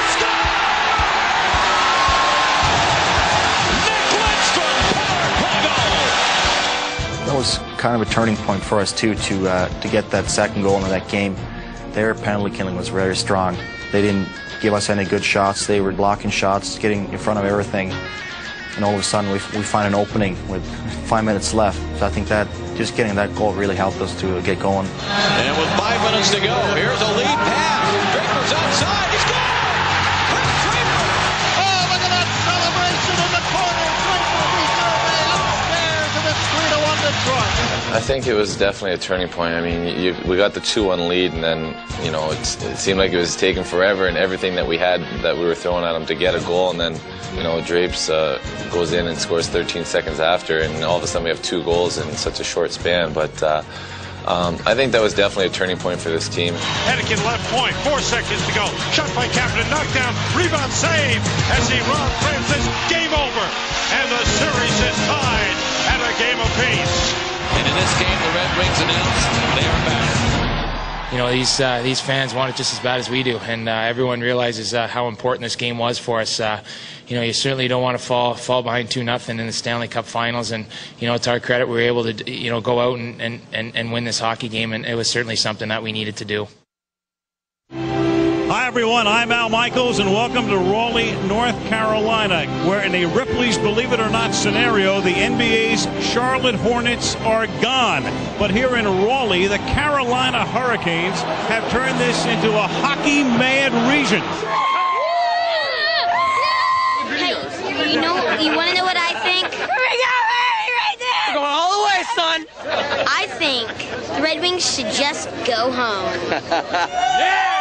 That was kind of a turning point for us too to get that second goal in that game. Their penalty killing was very strong. They didn't give us any good shots. They were blocking shots, getting in front of everything, and all of a sudden we find an opening with 5 minutes left. So I think that just getting that goal really helped us to get going. And with 5 minutes to go, here's a lead pass. Draper's outside. He's got it. Chris Draper. Oh, look at that celebration in the corner. Draper beats Hervé upstairs, and it's 3-1 Detroit. I think it was definitely a turning point. I mean, we got the 2-1 lead, and then, you know, it seemed like it was taking forever, and everything that we had that we were throwing at him to get a goal, and then, you know, Drapes goes in and scores 13 seconds after, and all of a sudden we have 2 goals in such a short span. But I think that was definitely a turning point for this team. Anakin left point, 4 seconds to go. Shot by Kapanen, knocked down, rebound save as he robbed Francis. Game over, and the series is tied at a game apiece. And in this game, the Red Wings announced they are back. You know, these fans want it just as bad as we do, and everyone realizes how important this game was for us. You know, you certainly don't want to fall behind 2-0 in the Stanley Cup Finals, and you know, to our credit, we were able to go out and win this hockey game, and it was certainly something that we needed to do. Hi everyone, I'm Al Michaels and welcome to Raleigh, North Carolina, where in a Ripley's Believe It or Not scenario, the NBA's Charlotte Hornets are gone. But here in Raleigh, the Carolina Hurricanes have turned this into a hockey-mad region. Hey, you want to know what I think? Here we go, hey, right there! We're going all the way, son! I think the Red Wings should just go home. Yeah!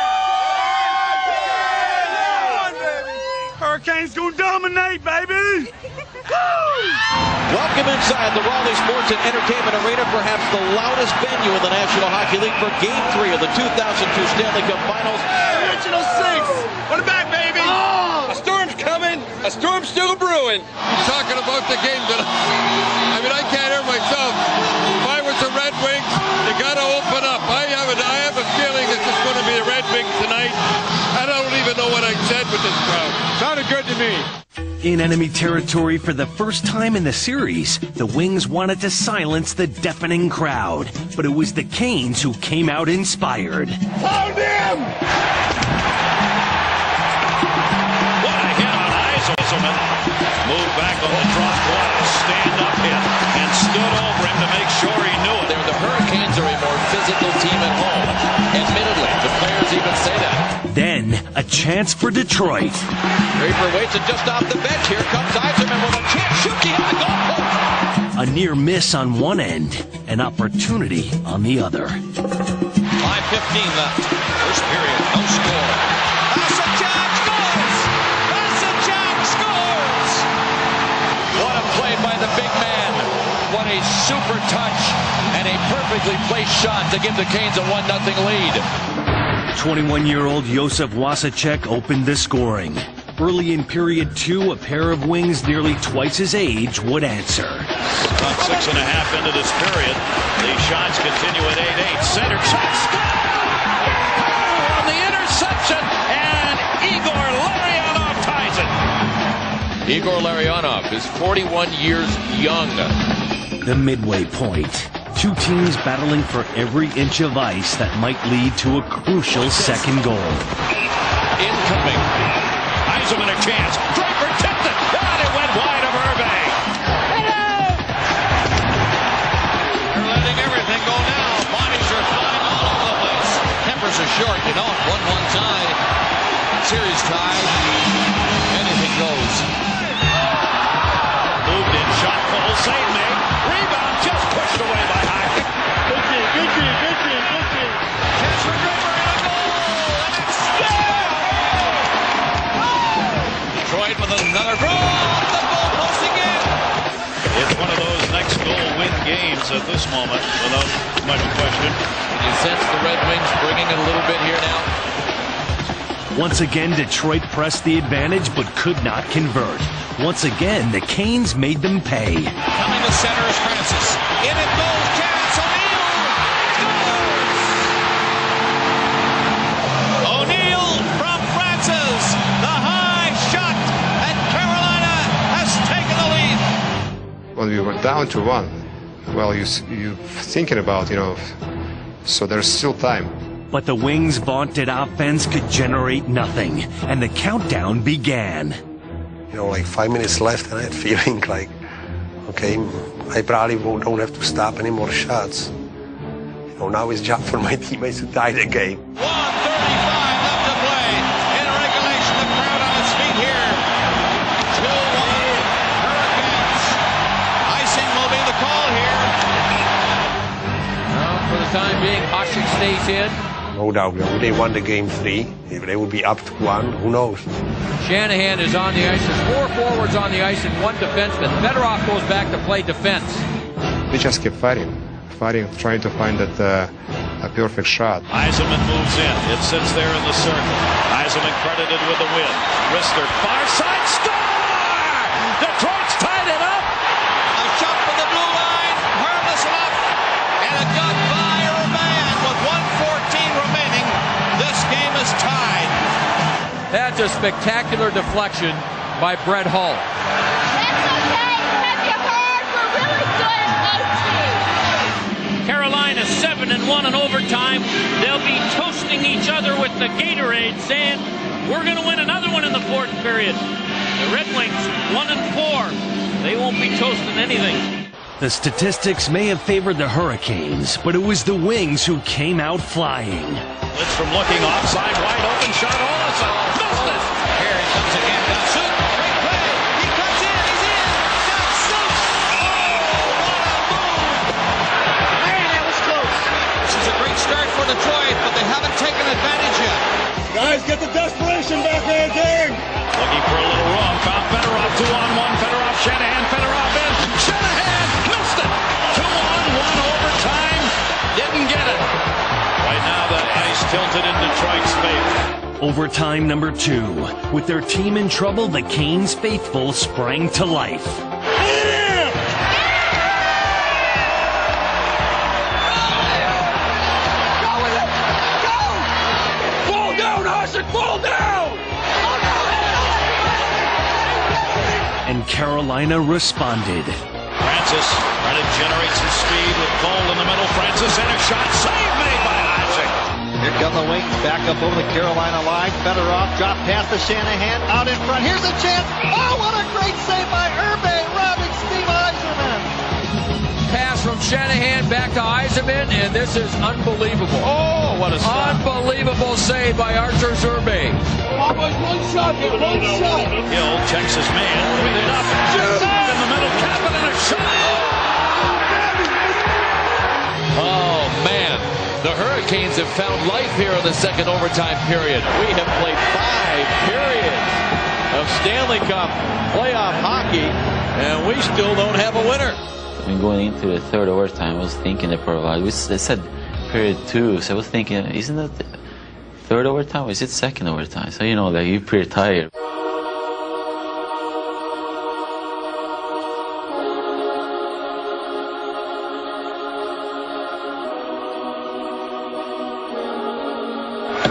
Hurricanes gonna dominate, baby! Welcome inside the Raleigh Sports and Entertainment Arena, perhaps the loudest venue in the National Hockey League for Game 3 of the 2002 Stanley Cup Finals. Original 6! Put it back, baby! Oh! A storm's coming! A storm's still brewing! You're talking about the game that I mean, I can't hear myself. If I was the Red Wings, you gotta open up. I have a feeling this is going to be the Red Wings tonight. I don't even know what I said with this crowd. Sounded good to me. In enemy territory for the first time in the series, the Wings wanted to silence the deafening crowd, but it was the Canes who came out inspired. Pound him! What a hit on Eiselman. Moved back on the drop. What a stand-up hit. And stood over him to make sure he knew it. The Hurricanes are a more physical team at home. Admittedly, the players even say that. Then, a chance for Detroit. Draper waits it just off the bench. Here comes Eiselman with a chance. Shoots, he hit the goal post. A near miss on one end, an opportunity on the other. 5:15 left. First period, no score. Vasicek scores! Vasicek scores! What a play by the big man. What a super touch and a perfectly placed shot to give the Canes a 1-0 lead. 21-year-old Josef Wasicek opened the scoring. Early in period 2, a pair of wings nearly twice his age would answer. About 6.5 into this period. The shots continue at 8-8. Center shot, score! On the interception, and Igor Larionov ties it. Igor Larionov is 41 years young. The midway point. Two teams battling for every inch of ice that might lead to a crucial second goal. Incoming. Eisenman a chance. Draper tipped it. And it went wide of Irbe. They're letting everything go now. Bodies are flying all over the place. Tempers are short, you know. 1-1 tie. Series tie. Anything goes. Moved in. Shot full. Save made. Rebound just pushed away by Hockey. Good team. Catch for Draper and a goal. And it's Detroit with another goal. The goal post again. It's one of those next goal win games at this moment, without much question. You sense the Red Wings bringing it a little bit here now. Once again, Detroit pressed the advantage but could not convert. Once again, the Canes made them pay. Coming to center is Francis. In it goes, chance. O'Neill from Francis. The high shot, and Carolina has taken the lead. When we were down to 1, well, you thinking about, so there's still time. But the Wings' vaunted offense could generate nothing, and the countdown began. Like 5 minutes left, and I had feeling like, okay, I probably don't have to stop any more shots. Now it's job for my teammates to tie the game. 1:35 left to play. In regulation, the crowd on its feet here. 2-1 Hurricanes. Icing will be the call here. Well, for the time being, Hasek stays in. No doubt, they won the game 3. If they would be up to 1, who knows? Shanahan is on the ice. There's 4 forwards on the ice and 1 defenseman. Fedorov goes back to play defense. We just kept fighting, trying to find that a perfect shot. Eisenman moves in. It sits there in the circle. Eisenman credited with the win. Rister, far side, score! Detroit's tied it up. A shot from the blue line, harmless enough, and a got by Urban with 1:14 remaining. This game is tied. That's a spectacular deflection by Brett Hull. Carolina 7-1 in overtime. They'll be toasting each other with the Gatorade, saying, we're going to win another one in the 4th period. The Red Wings 1-4. They won't be toasting anything. The statistics may have favored the Hurricanes, but it was the Wings who came out flying. Blitz from looking offside, wide open shot. Missed it. Here he comes again. Datsyuk, great play. He cuts in. He's in. Datsyuk. Oh, what a move. Man, that was close. This is a great start for Detroit, but they haven't taken advantage yet. Guys, get the desperation back in the game. Looking for a little wrong. Found Fedorov 2-on-1. Fedorov, Shanahan. Fedorov in. Shanahan missed it. 2-on-1 overtime. Didn't get it. Right now the ice tilted in Detroit's favor. Overtime number 2. With their team in trouble, the Canes faithful sprang to life. Fall down, Hasek! Fall down! And Carolina responded. Francis trying to generate some speed with Cole in the middle. Francis and a shot. Save made by Hasek. Here come the Wings back up over the Carolina line. Fedorov drop past the Shanahan. Out in front. Here's a chance. Oh, what a great save by Irbe, robbing Steve Yzerman. Pass from Shanahan back to Yzerman, and this is unbelievable. Oh, what a stop. Unbelievable save by Artur Zerbe. One shot, one shot. Hill checks his man. With it up. Shoots in the middle. Capping and a shot. Oh, man. The Hurricanes have found life here in the second overtime period. We have played 5 periods of Stanley Cup playoff hockey, and we still don't have a winner. When going into the third overtime, I was thinking that for a while. They said period 2, so I was thinking, isn't that the third overtime or is it second overtime? So, that you're pretty tired.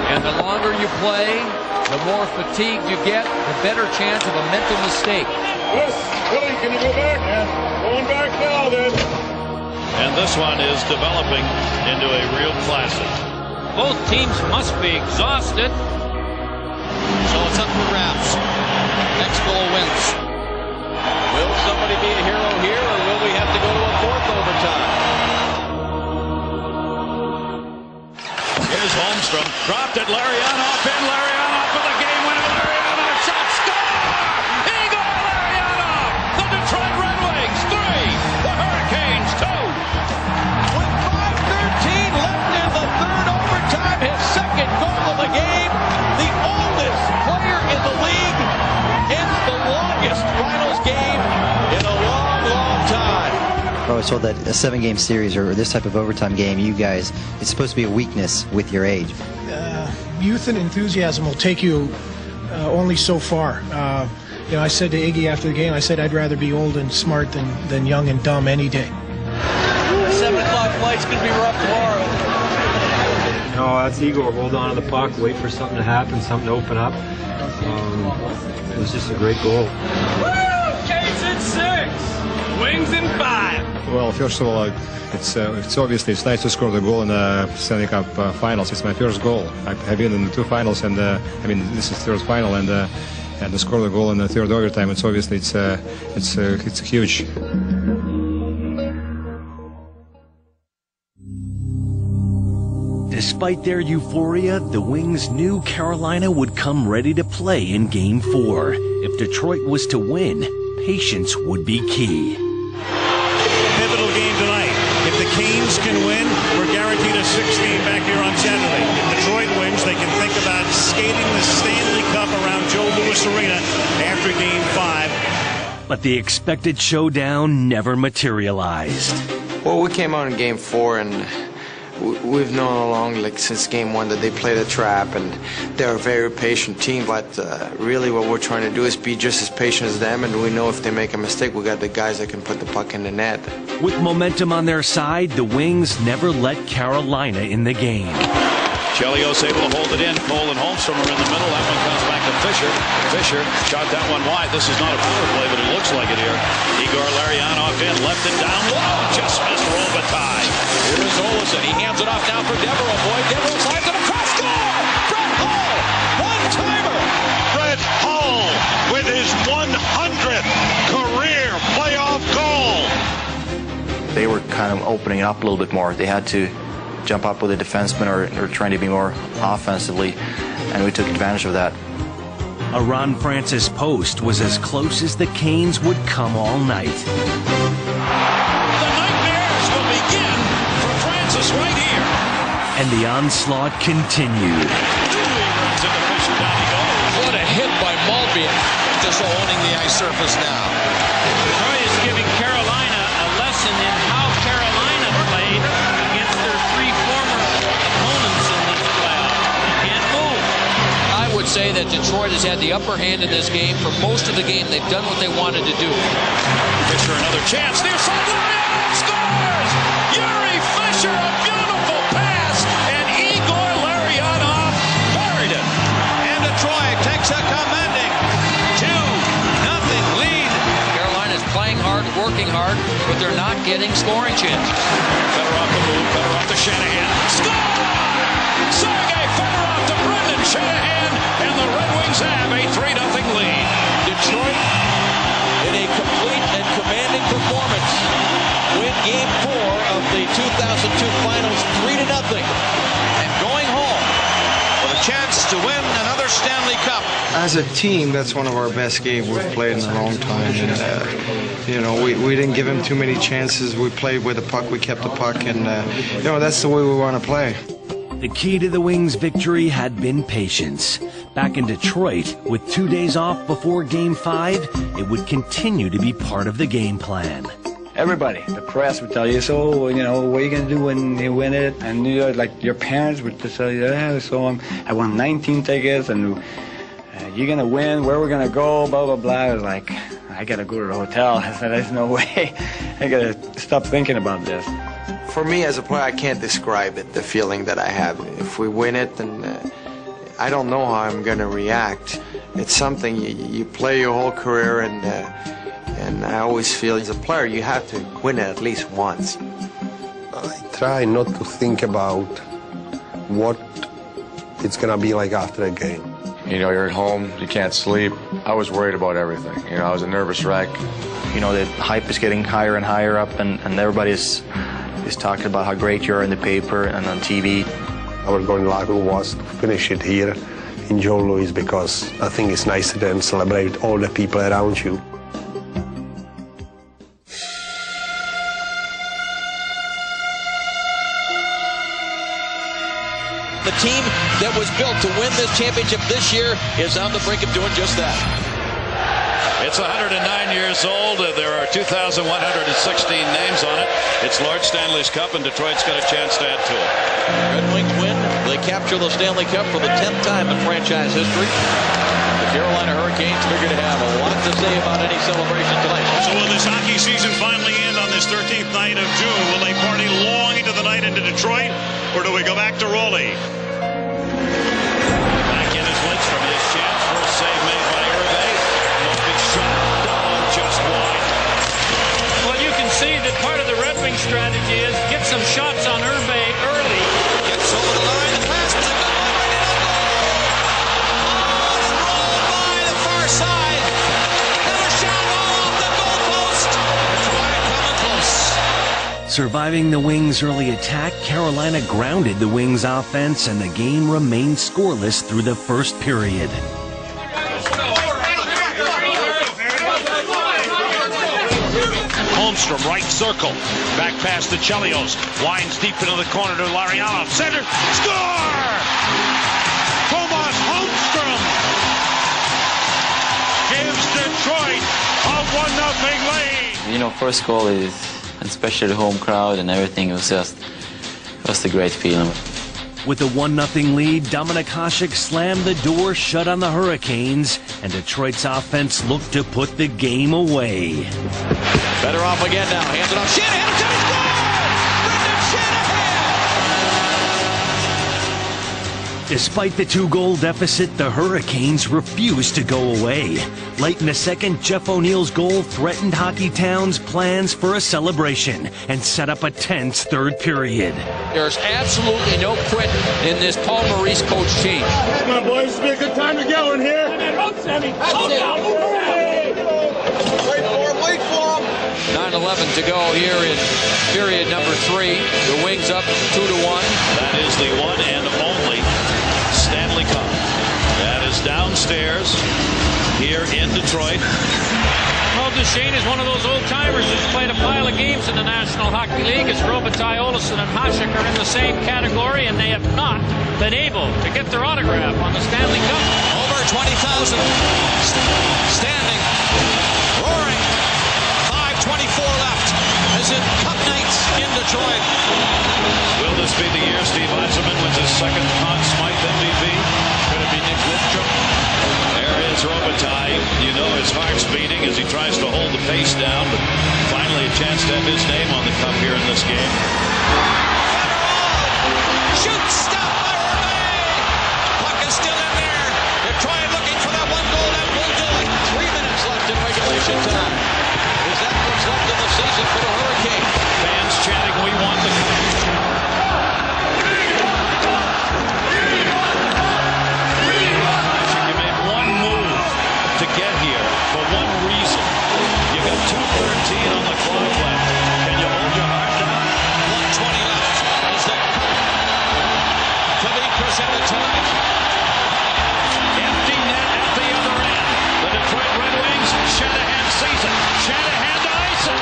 And the longer you play, the more fatigued you get, the better chance of a mental mistake. Yes, Willie, can you go back? Yeah. Going back now, then. And this one is developing into a real classic. Both teams must be exhausted. So it's up for grabs. Next goal wins. Will somebody be a hero here, or will we have to go to a fourth overtime? Here's Holmstrom. Dropped it. Larionov in. Larionov for the game winner. Larionov shot. Score! Igor Larionov! The Detroit Red Wings 3. The Hurricanes 2. With 5:13 left in the third overtime, his second goal of the game. The oldest player in the league hits the longest finals game in a long, long time. I was told that a 7-game series or this type of overtime game, you guys, it's supposed to be a weakness with your age. Youth and enthusiasm will take you only so far. You know, I said to Iggy after the game, I said I'd rather be old and smart than young and dumb any day. The 7 o'clock flight's going to be rough tomorrow. No, that's Igor. Hold on to the puck, wait for something to happen, something to open up. It was just a great goal. Woo! Canes in 6. Wings in 5. Well, first of all, it's obviously it's nice to score the goal in the Stanley Cup finals. It's my first goal. I've been in the 2 finals, and I mean this is third final, and to score the goal in the third overtime, it's obviously it's huge. Despite their euphoria, the Wings knew Carolina would come ready to play in Game 4. If Detroit was to win, patience would be key. Pivotal game tonight. If the Canes can win, we're guaranteed a 16 back here on Saturday. If Detroit wins, they can think about skating the Stanley Cup around Joe Louis Arena after Game 5. But the expected showdown never materialized. Well, we came out in Game 4 and we've known all along, like since Game 1, that they play the trap and they're a very patient team. But really, what we're trying to do is be just as patient as them. And we know if they make a mistake, we got the guys that can put the puck in the net. With momentum on their side, the Wings never let Carolina in the game. Chelios able to hold it in. Cole and Holmstrom are in the middle. That one comes back to Fisher. Fisher shot that one wide. This is not a power play, but it looks like it here. Igor Larionov in, left it down low. Just missed Robitaille. Here's Olsen. He hands it off now for Devereaux. Boy, Devereaux slides it across. Score! Brett Hull! One-timer! Brett Hull with his 100th career playoff goal. They were kind of opening up a little bit more. They had to jump up with a defenseman or trying to be more offensively, and we took advantage of that. A Ron Francis post was as close as the Canes would come all night. The nightmares will begin for Francis right here. And the onslaught continued. What a hit by Maltby. Just owning the ice surface now. Detroit is giving Carolina a lesson in how Carolina played against their 3 former opponents in this playoff. They can't move. I would say that Detroit has had the upper hand in this game. For most of the game, they've done what they wanted to do. Fisher, another chance. Near side, Larionov scores! Yuri Fisher, a beautiful pass, and Igor Larionov buried it. And Detroit takes a commanding 2-0 lead. Carolina's playing hard, working hard, but they're not getting scoring chances. Fedorov the move, Fedorov to Shanahan. Score! Sergei Fedorov to Brendan Shanahan, and the Red Wings have a 3-0 lead. Detroit, in a complete and commanding performance, win Game 4 of the 2002 Finals 3-0, and going home with a chance to win another Stanley Cup. As a team, that's one of our best games we've played in a long time. And, you know, we didn't give them too many chances. We played with the puck. We kept the puck. And, you know, that's the way we want to play. The key to the Wings' victory had been patience. Back in Detroit, with 2 days off before Game 5, it would continue to be part of the game plan. Everybody, the press would tell you, so, you know, what are you going to do when you win it? And, you know, like, your parents would just tell you, yeah, so I won 19 tickets, and you're going to win, where we're going to go, blah, blah, blah. I was like, I got to go to the hotel. I said, there's no way. I got to stop thinking about this. For me as a player, I can't describe it, the feeling that I have. If we win it, then I don't know how I'm going to react. It's something you play your whole career, and I always feel as a player you have to win it at least once. I try not to think about what it's going to be like after a game. You know, you're at home, you can't sleep. I was worried about everything. You know, I was a nervous wreck. You know, the hype is getting higher and higher up, and everybody is talking about how great you are in the paper and on TV. Our goal in the locker room was to finish it here in Joe Louis, because I think it's nicer than celebrate all the people around you. The team that was built to win this championship this year is on the brink of doing just that. It's 109 years old. There are 2,116 names on it. It's Lord Stanley's Cup, and Detroit's got a chance to add to it. Red Wings win. They capture the Stanley Cup for the 10th time in franchise history. The Carolina Hurricanes figure to have a lot to say about any celebration tonight. So will this hockey season finally end on this 13th night of June? Will they party long into the night into Detroit, or do we go back to Raleigh? Back in is Lidstrom. His chance for a save made by Hervé. Open shot. Oh, just wide. Well, you can see that part of the Red Wing strategy is get some shots on Hervé early. Gets over the line. The pass was a good one. Right in on goal. On and rolled by the far side. And a shot off the goalpost. Detroit coming close. Surviving the Wings' early attack, Carolina grounded the Wings' offense, and the game remained scoreless through the first period. Holmstrom, right circle. Back past the Chelios. Winds deep into the corner to Lariano. Center. Score! Tomas Holmstrom gives Detroit a 1-0 lead. You know, first goal is, especially the home crowd and everything, it was just a great feeling. With a 1-0 lead, Dominik Hasek slammed the door shut on the Hurricanes, and Detroit's offense looked to put the game away. Better off again now. Hands it off. Shanahan. Despite the 2-goal deficit, the Hurricanes refused to go away. Late in the second, Jeff O'Neill's goal threatened Hockeytown's plans for a celebration and set up a tense third period. There's absolutely no quit in this Paul Maurice coach team. Come on, boys. This will be a good time to go in here. Wait for him. 9:11 to go here in period number 3. The Wings up 2-1. That is the one and only Stanley Cup. That is downstairs here in Detroit. Well, Duchesne is one of those old-timers who's played a pile of games in the National Hockey League. As Robitaille, Olofsson, and Hasek are in the same category, and they have not been able to get their autograph on the Stanley Cup. Over 20,000 standing, roaring. 5:24 left as in Cup nights in Detroit. Will this be the year Steve Yzerman wins his second Conn Smythe MVP? Could it be Nick Lidstrom? There is Robitaille. You know his heart's beating as he tries to hold the pace down, but finally a chance to have his name on the cup here in this game. Shoots, stopped by Hervé. Puck is still in there. Detroit looking for that one goal that will do it. 3 minutes left in regulation time. Is that what's left in the season for the Hurricanes? Fans chanting, "We want the cup." You made one move to get here for one reason. You got 2:13 on the clock left. Can you hold your heart down? 1:20 left. As the cup to be presented tonight. Empty net at the other end. The Detroit Red Wings, Shanahan sees it. Shanahan to ice it.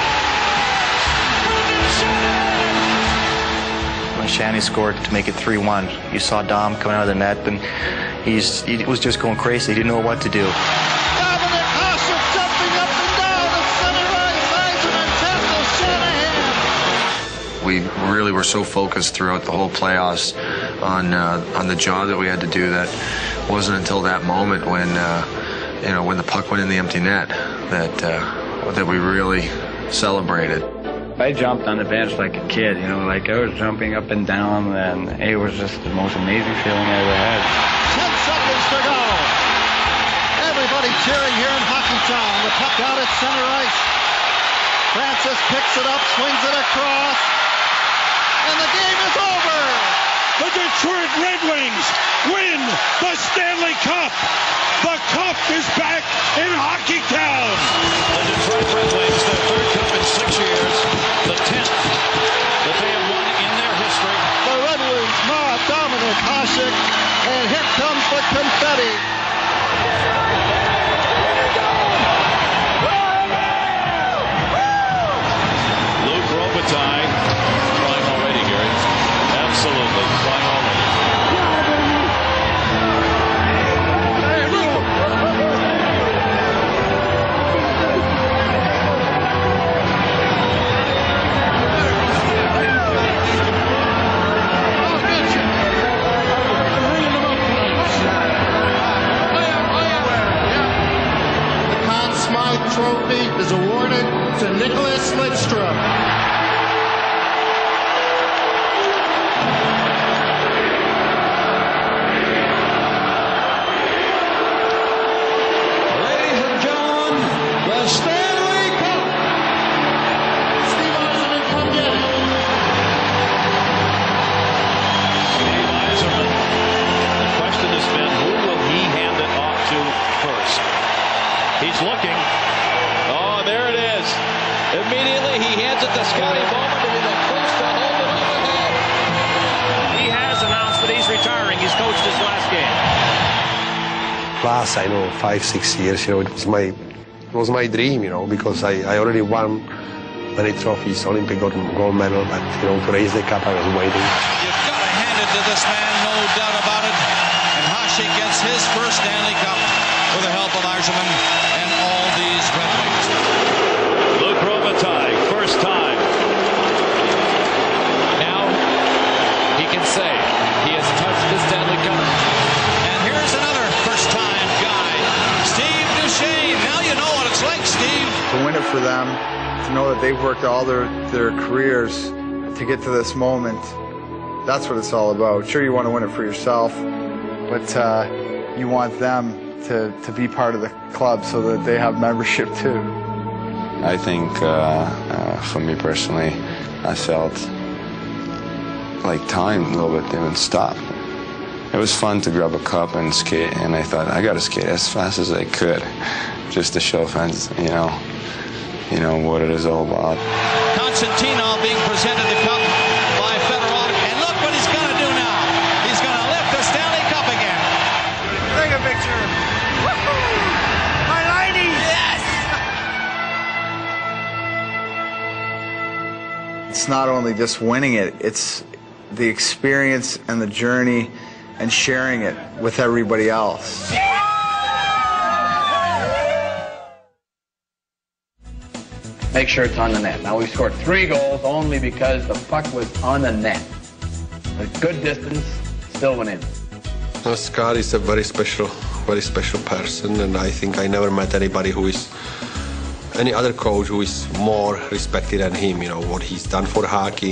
When Shanny scored to make it 3-1, you saw Dom coming out of the net, and he was just going crazy. He didn't know what to do. Dominik Hasek jumping up and down. The center right, Yzerman tackles Shanahan. We really were so focused throughout the whole playoffs on the job that we had to do that wasn't until that moment when when the puck went in the empty net that we really celebrated. I jumped on the bench like a kid, you know, like I was jumping up and down, and it was just the most amazing feeling I ever had. 10 seconds to go. Everybody cheering here in Hockeytown. The puck out at center ice. Francis picks it up, swings it across, and the game is over. The Detroit Red Wings win the Stanley Cup. The cup is back in Hockeytown. The Detroit Red Wings, their third cup in 6 years, the 10th that they have won in their history. The Red Wings mob Dominik Hasek, and here comes the confetti. Luc Robitaille crying already, Gary. Absolutely crying already. Trophy is awarded to Nicholas Lidstrom. Ladies and gentlemen, the Stanley Cup. Steve Yzerman, come get it. Steve Yzerman. The question has been, who will he hand it off to first? He's looking. Oh, there it is. Immediately he hands it to Scotty Bowman to be the first to hold it up again. He has announced that he's retiring. He's coached his last game. Last, I know, 5-6 years, you know, it was my dream, you know, because I already won many trophies, Olympic gold medal, but, you know, to raise the cup, I was waiting. You've got to hand it to this man, no doubt about it. And Hasek gets his first Stanley Cup with the help of Yzerman and all these Red Wings. Luc Robitaille, first time. Now he can say he has touched the Stanley Cup. And here's another first-time guy, Steve Duchesne. Now you know what it's like, Steve. To win it for them, to know that they've worked all their careers to get to this moment, that's what it's all about. Sure, you want to win it for yourself, but you want them to be part of the club so that they have membership too. I think for me personally, I felt like time a little bit didn't stop. It was fun to grab a cup and skate, and I thought I got to skate as fast as I could, just to show fans, you know what it is all about. Constantino being presented the cup by Fedorov, and look what he's going to do now. He's going to lift the Stanley Cup again. Take a picture. My lady! Yes! It's not only just winning it, it's the experience and the journey and sharing it with everybody else. Make sure it's on the net. Now we've scored 3 goals only because the puck was on the net. A good distance, still went in. Scott is a very special person, and I think I never met anybody who is any other coach who is more respected than him. You know what he's done for hockey,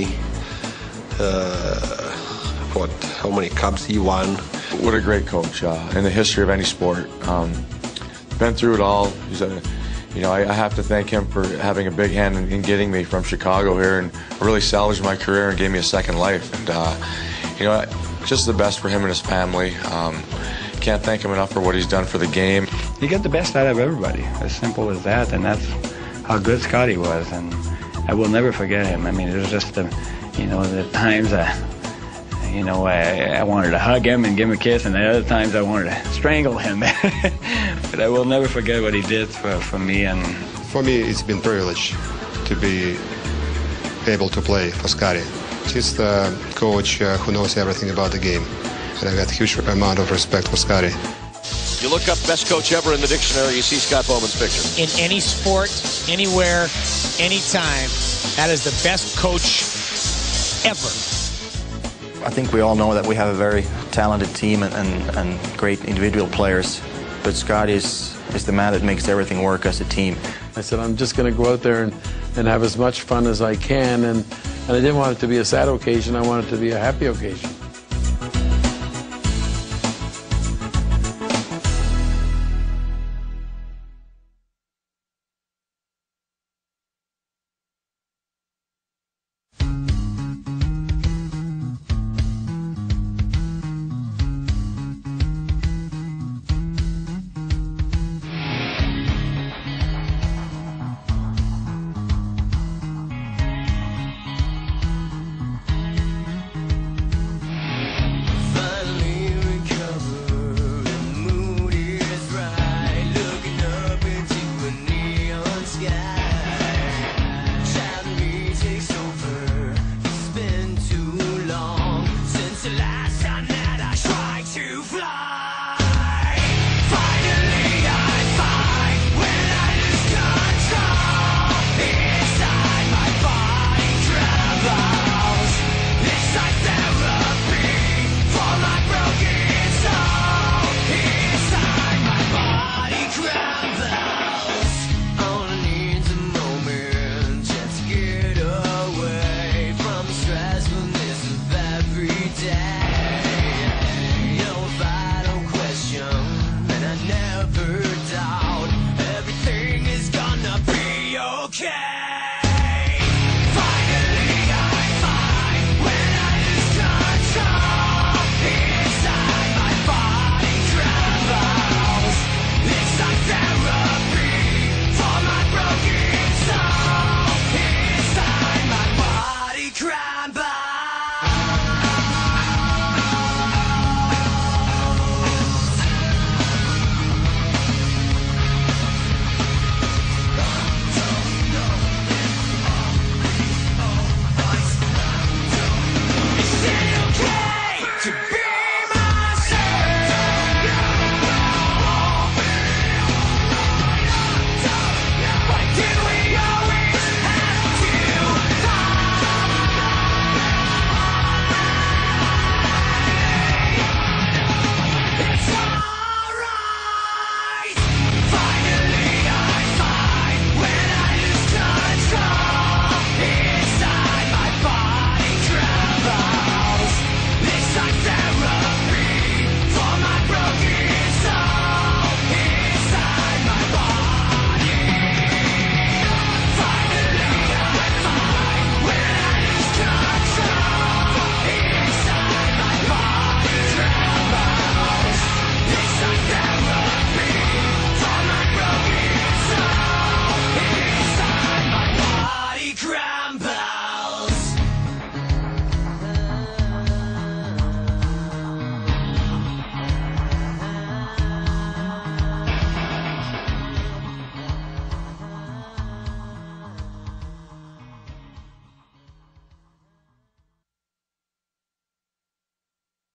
how many cups he won. What a great coach in the history of any sport. Been through it all. He's I have to thank him for having a big hand in getting me from Chicago here and really salvaged my career and gave me a second life. And just the best for him and his family. Can't thank him enough for what he's done for the game. You get the best out of everybody, as simple as that, and that's how good Scotty was, and I will never forget him. I mean, it was just the times I wanted to hug him and give him a kiss, and the other times I wanted to strangle him. But I will never forget what he did for me. And for me, it's been a privilege to be able to play for Scotty. He's the coach who knows everything about the game, and I got a huge amount of respect for Scotty. You look up best coach ever in the dictionary, you see Scott Bowman's picture. In any sport, anywhere, anytime, that is the best coach ever. I think we all know that we have a very talented team and great individual players, but Scott is the man that makes everything work as a team. I said, I'm just going to go out there and have as much fun as I can, and I didn't want it to be a sad occasion. I wanted it to be a happy occasion.